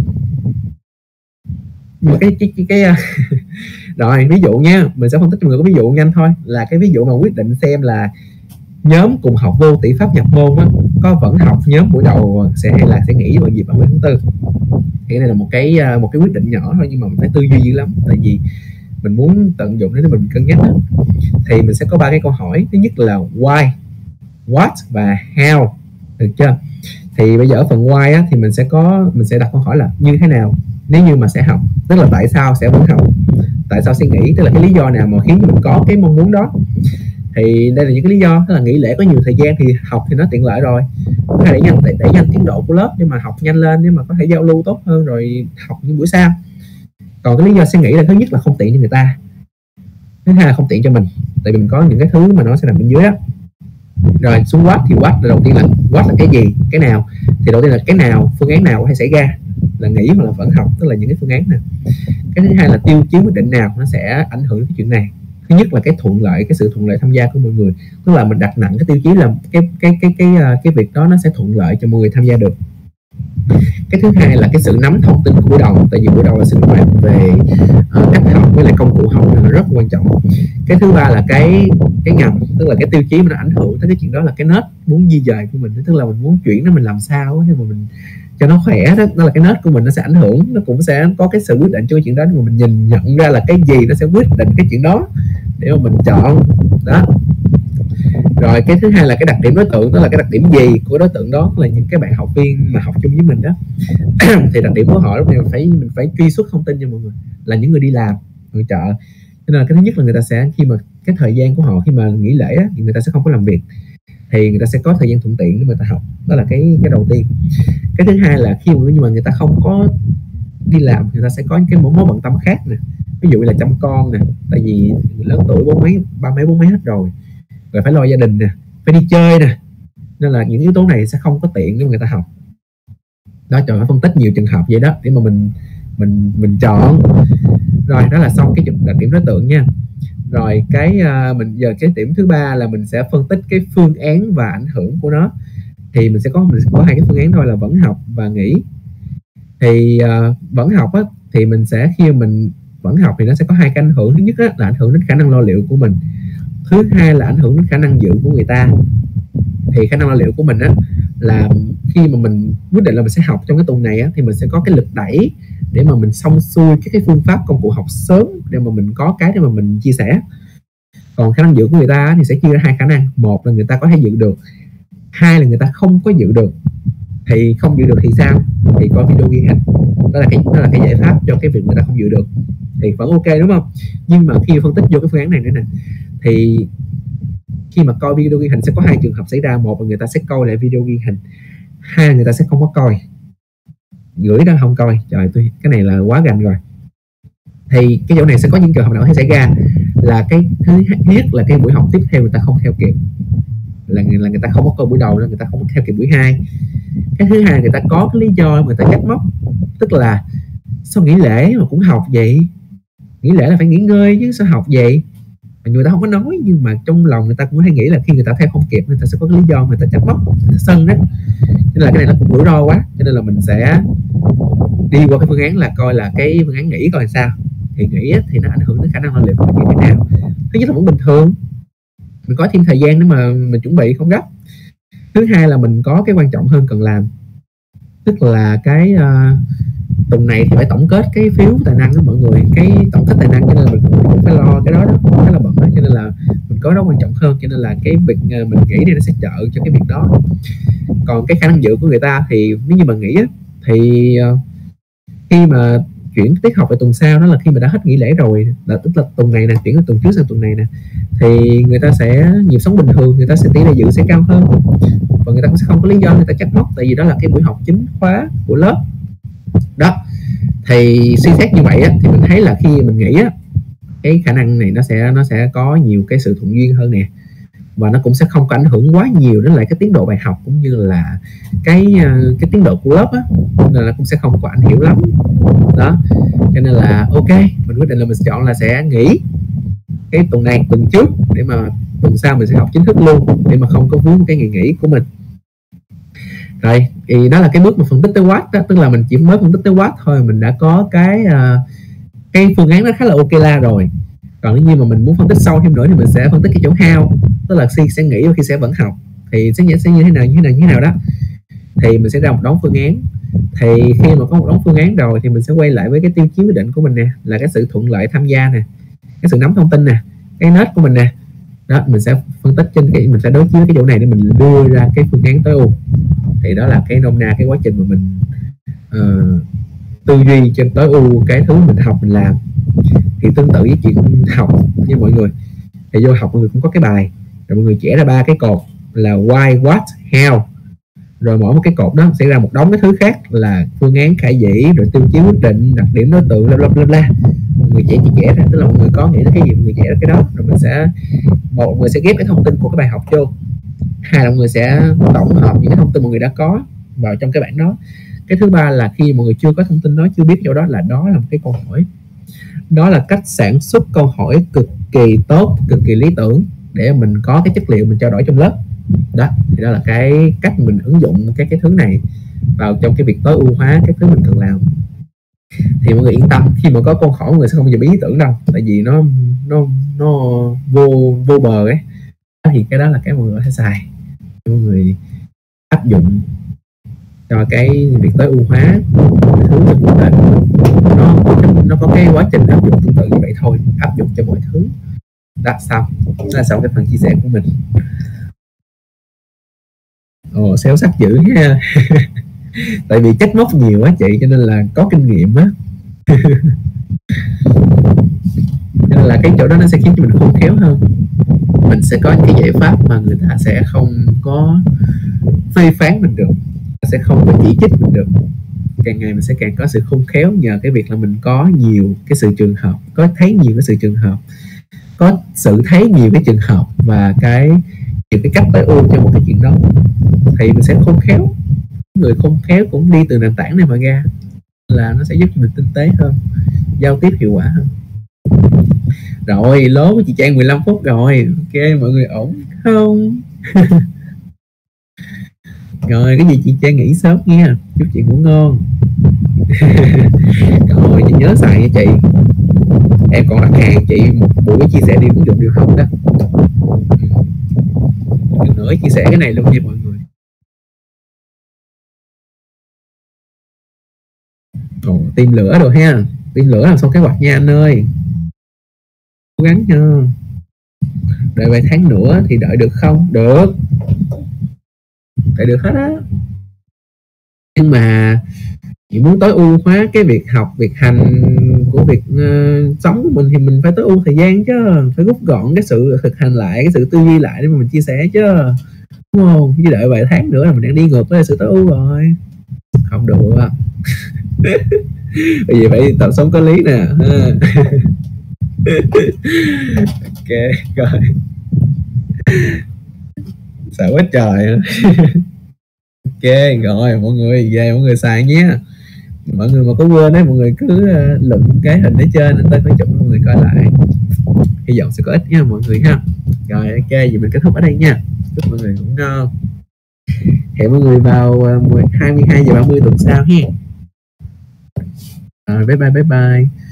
Nhưng mà cái rồi ví dụ nha, mình sẽ phân tích cho mọi người có ví dụ nhanh thôi, là cái ví dụ mà quyết định xem là nhóm cùng học vô tỷ pháp nhập môn á, có vẫn học nhóm buổi đầu hay là sẽ nghỉ vào dịp 30 tháng 4. Thì cái này là một cái quyết định nhỏ thôi, nhưng mà mình phải tư duy dữ lắm, tại vì mình muốn tận dụng để mình cân nhắc đó. Thì mình sẽ có 3 cái câu hỏi. Thứ nhất là why, what và how, được chưa? Thì bây giờ ở phần why á, thì mình sẽ đặt câu hỏi là như thế nào nếu như mà sẽ học, tức là tại sao sẽ vẫn học, tại sao sẽ nghỉ, tức là cái lý do nào mà khiến mình có cái mong muốn đó. Thì đây là những cái lý do, tức là nghỉ lễ có nhiều thời gian thì học thì nó tiện lợi rồi, hay đẩy nhanh tiến độ của lớp để mà học nhanh lên, để mà có thể giao lưu tốt hơn rồi học những buổi sau. Còn cái lý do sẽ nghỉ là thứ nhất là không tiện cho người ta, thứ hai là không tiện cho mình, tại vì mình có những cái thứ mà nó sẽ nằm bên dưới đó. Rồi xuống what thì what là đầu tiên là what là cái gì, cái nào. Thì đầu tiên là cái nào, phương án nào có thể xảy ra là nghỉ hoặc là vẫn học, tức là những cái phương án này. Cái thứ hai là tiêu chí quyết định nào nó sẽ ảnh hưởng đến cái chuyện này. Thứ nhất là cái thuận lợi, cái sự thuận lợi tham gia của mọi người, tức là mình đặt nặng cái tiêu chí là cái việc đó nó sẽ thuận lợi cho mọi người tham gia được. Cái thứ hai là cái sự nắm thông tin của buổi đầu, tại vì buổi đầu là sinh hoạt về cách học với lại công cụ học là rất quan trọng. Cái thứ ba là cái ngầm, tức là cái tiêu chí mà nó ảnh hưởng tới cái chuyện đó là cái nết muốn di dời của mình, tức là mình muốn chuyển nó mình làm sao để mà mình cho nó khỏe đó, đó là cái nết của mình nó sẽ ảnh hưởng, nó cũng sẽ có cái sự quyết định cho cái chuyện đó, mà mình nhìn nhận ra là cái gì nó sẽ quyết định cái chuyện đó để mà mình chọn đó. Rồi cái thứ hai là cái đặc điểm đối tượng, tức là cái đặc điểm gì của đối tượng đó, là những cái bạn học viên mà học chung với mình đó thì đặc điểm của họ lúc này mình phải truy xuất thông tin cho mọi người, là những người đi làm, người chợ. Cho nên là cái thứ nhất là người ta sẽ, khi mà cái thời gian của họ khi mà nghỉ lễ á, thì người ta sẽ không có làm việc, thì người ta sẽ có thời gian thuận tiện để người ta học, đó là cái đầu tiên. Cái thứ hai là khi mà người ta không có đi làm, người ta sẽ có những cái mối bận tâm khác nè, ví dụ như là chăm con nè, tại vì lớn tuổi ba mấy bốn mấy hết rồi phải lo gia đình nè, phải đi chơi nè, nên là những yếu tố này sẽ không có tiện để người ta học đó. Chọn phân tích nhiều trường hợp vậy đó để mà mình chọn. Rồi đó là xong cái đặc điểm đối tượng nha. Rồi mình giờ cái điểm thứ ba là mình sẽ phân tích cái phương án và ảnh hưởng của nó. Thì mình sẽ có hai cái phương án thôi, là vẫn học và nghỉ. Thì vẫn học á, thì mình sẽ, khi mình vẫn học thì nó sẽ có hai cái ảnh hưởng. Thứ nhất á, là ảnh hưởng đến khả năng lo liệu của mình. Thứ hai là ảnh hưởng đến khả năng dự của người ta. Thì khả năng lo liệu của mình á, là khi mà mình quyết định là mình sẽ học trong cái tuần này á, thì mình sẽ có cái lực đẩy để mà mình xong xuôi cái phương pháp công cụ học sớm, để mà mình có cái để mà mình chia sẻ. Còn khả năng dự của người ta thì sẽ chia ra hai khả năng. Một là người ta có thể dự được, hai là người ta không có dự được. Thì không dự được thì sao? Thì coi video ghi hình, đó là cái giải pháp cho cái việc người ta không dự được, thì vẫn ok đúng không? Nhưng mà khi phân tích vô cái phương án này nữa nè, thì khi mà coi video ghi hình sẽ có hai trường hợp xảy ra. Một là người ta sẽ coi lại video ghi hình, hai là người ta sẽ không có coi, gửi ra không coi. Trời, cái này là quá gành rồi. Thì cái chỗ này sẽ có những trường hợp nào sẽ xảy ra là cái thứ nhất là cái buổi học tiếp theo người ta không theo kịp, là người ta không có coi buổi đầu, nên người ta không có theo kịp buổi 2. Cái thứ hai là người ta có cái lý do người ta trách móc, tức là sao nghỉ lễ mà cũng học vậy, nghỉ lễ là phải nghỉ ngơi chứ sao học vậy. Người ta không có nói, nhưng mà trong lòng người ta cũng hay nghĩ là khi người ta theo không kịp, người ta sẽ có cái lý do người ta trách móc, người ta sân đó. Nên là cái này nó cũng rủi ro quá, cho nên là mình sẽ đi qua cái phương án là coi là cái phương án nghỉ coi làm sao. Thì nghỉ thì nó ảnh hưởng đến khả năng lo liệu của mình như thế nào. Thứ nhất là vẫn bình thường, mình có thêm thời gian để mà mình chuẩn bị, không gấp. Thứ hai là mình có cái quan trọng hơn cần làm, tức là cái tuần này thì phải tổng kết cái phiếu tài năng của mọi người, cái tổng kết tài năng, cho nên là mình cũng phải lo cái đó khá là bận đó. Cho nên là mình có đó quan trọng hơn, cho nên là cái việc mình nghĩ đây nó sẽ trợ cho cái việc đó. Còn cái khả năng dự của người ta thì nếu như mà nghĩ á, thì khi mà chuyển tiết học về tuần sau, đó là khi mà đã hết nghỉ lễ rồi, là tức là tuần này nè, chuyển từ tuần trước sang tuần này nè, thì người ta sẽ nhịp sống bình thường, người ta sẽ tỷ lệ dự sẽ cao hơn, và người ta cũng sẽ không có lý do người ta trách móc, tại vì đó là cái buổi học chính khóa của lớp đó. Thì suy xét như vậy á, thì mình thấy là khi mình nghĩ á, cái khả năng này nó sẽ có nhiều cái sự thuận duyên hơn nè, và nó cũng sẽ không có ảnh hưởng quá nhiều đến lại cái tiến độ bài học cũng như là cái tiến độ của lớp á, nên là cũng sẽ không có ảnh hưởng lắm đó. Cho nên là ok, mình quyết định là mình chọn là sẽ nghỉ cái tuần này, tuần trước, để mà tuần sau mình sẽ học chính thức luôn, để mà không có vướng cái ngày nghỉ của mình. Rồi thì đó là cái bước mà phân tích tới watt đó, tức là mình chỉ mới phân tích tới watt thôi, mình đã có cái phương án nó khá là ok la rồi. Còn nếu như mà mình muốn phân tích sâu thêm nữa thì mình sẽ phân tích cái chỗ how, tức là khi sẽ nghỉ và khi sẽ vẫn học thì sẽ như thế nào đó. Thì mình sẽ ra một đống phương án. Thì khi mà có một đống phương án rồi thì mình sẽ quay lại với cái tiêu chí quyết định của mình nè, là cái sự thuận lợi tham gia nè, cái sự nắm thông tin nè, cái nết của mình nè đó. Mình sẽ phân tích trên cái, mình sẽ đối chiếu cái chỗ này để mình đưa ra cái phương án tối ưu. Thì đó là cái nôm na cái quá trình mà mình tư duy trên tối ưu cái thứ mình học mình làm. Thì tương tự với chuyện học như mọi người, thì vô học mọi người cũng có cái bài, rồi mọi người vẽ ra 3 cái cột là why, what, how, rồi mỗi một cái cột đó sẽ ra một đống cái thứ khác, là phương án khả dĩ, rồi tiêu chí quyết định, đặc điểm đối tượng, bla bla bla. Mọi người vẽ ra, tức là mọi người có nghĩ tới cái gì mọi người vẽ ra cái đó, rồi mọi người sẽ ghép cái thông tin của cái bài học vô, hai là mọi người sẽ tổng hợp những cái thông tin mọi người đã có vào trong cái bảng đó. Cái thứ ba là khi mọi người chưa có thông tin đó, chưa biết chỗ đó, là một cái câu hỏi Đó là cách sản xuất câu hỏi cực kỳ tốt, cực kỳ lý tưởng để mình có cái chất liệu mình trao đổi trong lớp. Đó thì đó là cái cách mình ứng dụng cái thứ này vào trong cái việc tối ưu hóa cái thứ mình cần làm. Thì mọi người yên tâm, khi mà có câu hỏi mọi người sẽ không bao giờ bí ý tưởng đâu, tại vì nó vô bờ ấy. Thì cái đó là cái mọi người sẽ xài, mọi người áp dụng cho cái việc tối ưu hóa cái thứ trong cuộc đời của mình. Nó có cái quá trình áp dụng tương tự như vậy thôi, áp dụng cho mọi thứ. Đó xong, đó là xong cái phần chia sẻ của mình. Ồ, xéo sắc dữ ha. Tại vì trách móc nhiều á chị, cho nên là có kinh nghiệm á. Nên là cái chỗ đó nó sẽ khiến cho mình khôn khéo hơn. Mình sẽ có những cái giải pháp mà người ta sẽ không có phê phán mình được, sẽ không có chỉ trích mình được. Càng ngày mình sẽ càng có sự khôn khéo nhờ cái việc là mình có nhiều cái sự trường hợp, có thấy nhiều cái sự trường hợp, có sự thấy nhiều cái trường hợp và nhiều cái cách tối ưu cho một cái chuyện đó, thì mình sẽ khôn khéo. Người khôn khéo cũng đi từ nền tảng này mà ra, là nó sẽ giúp mình tinh tế hơn, giao tiếp hiệu quả hơn. Rồi lố của chị Trang 15 phút rồi, ok mọi người ổn không? Rồi cái gì chị Trang nghỉ sớm nha, chúc chị ngủ ngon. Rồi chị nhớ xài nha chị, em còn đặt hàng chị một buổi chia sẻ đi ứng dụng điều học đó. Nữa chia sẻ cái này luôn nha mọi người. Ồ, tìm lửa rồi ha, tìm lửa làm xong kế hoạch nha anh ơi, cố gắng nha. Đợi vài tháng nữa thì đợi được không? Được, đợi được hết á. Nhưng mà chị muốn tối ưu hóa cái việc học, việc hành của việc sống của mình thì mình phải tối ưu thời gian chứ, phải rút gọn cái sự thực hành lại, cái sự tư duy lại để mà mình chia sẻ chứ, đúng không? Chứ đợi vài tháng nữa là mình đang đi ngược với sự tối ưu rồi, không được. Bây giờ phải tập sống có lý nè. Ok rồi, sợ quá trời. Ok rồi mọi người về mọi người xài nhé. Mọi người mà có quên đấy, mọi người cứ lụm cái hình ở trên anh tới phải chụp mọi người coi lại, hy vọng sẽ có ích nha mọi người ha. Rồi ok, vậy mình kết thúc ở đây nha, chúc mọi người ngủ ngon, hẹn mọi người vào 22 giờ 30 tuần sau ha. Rồi bye bye.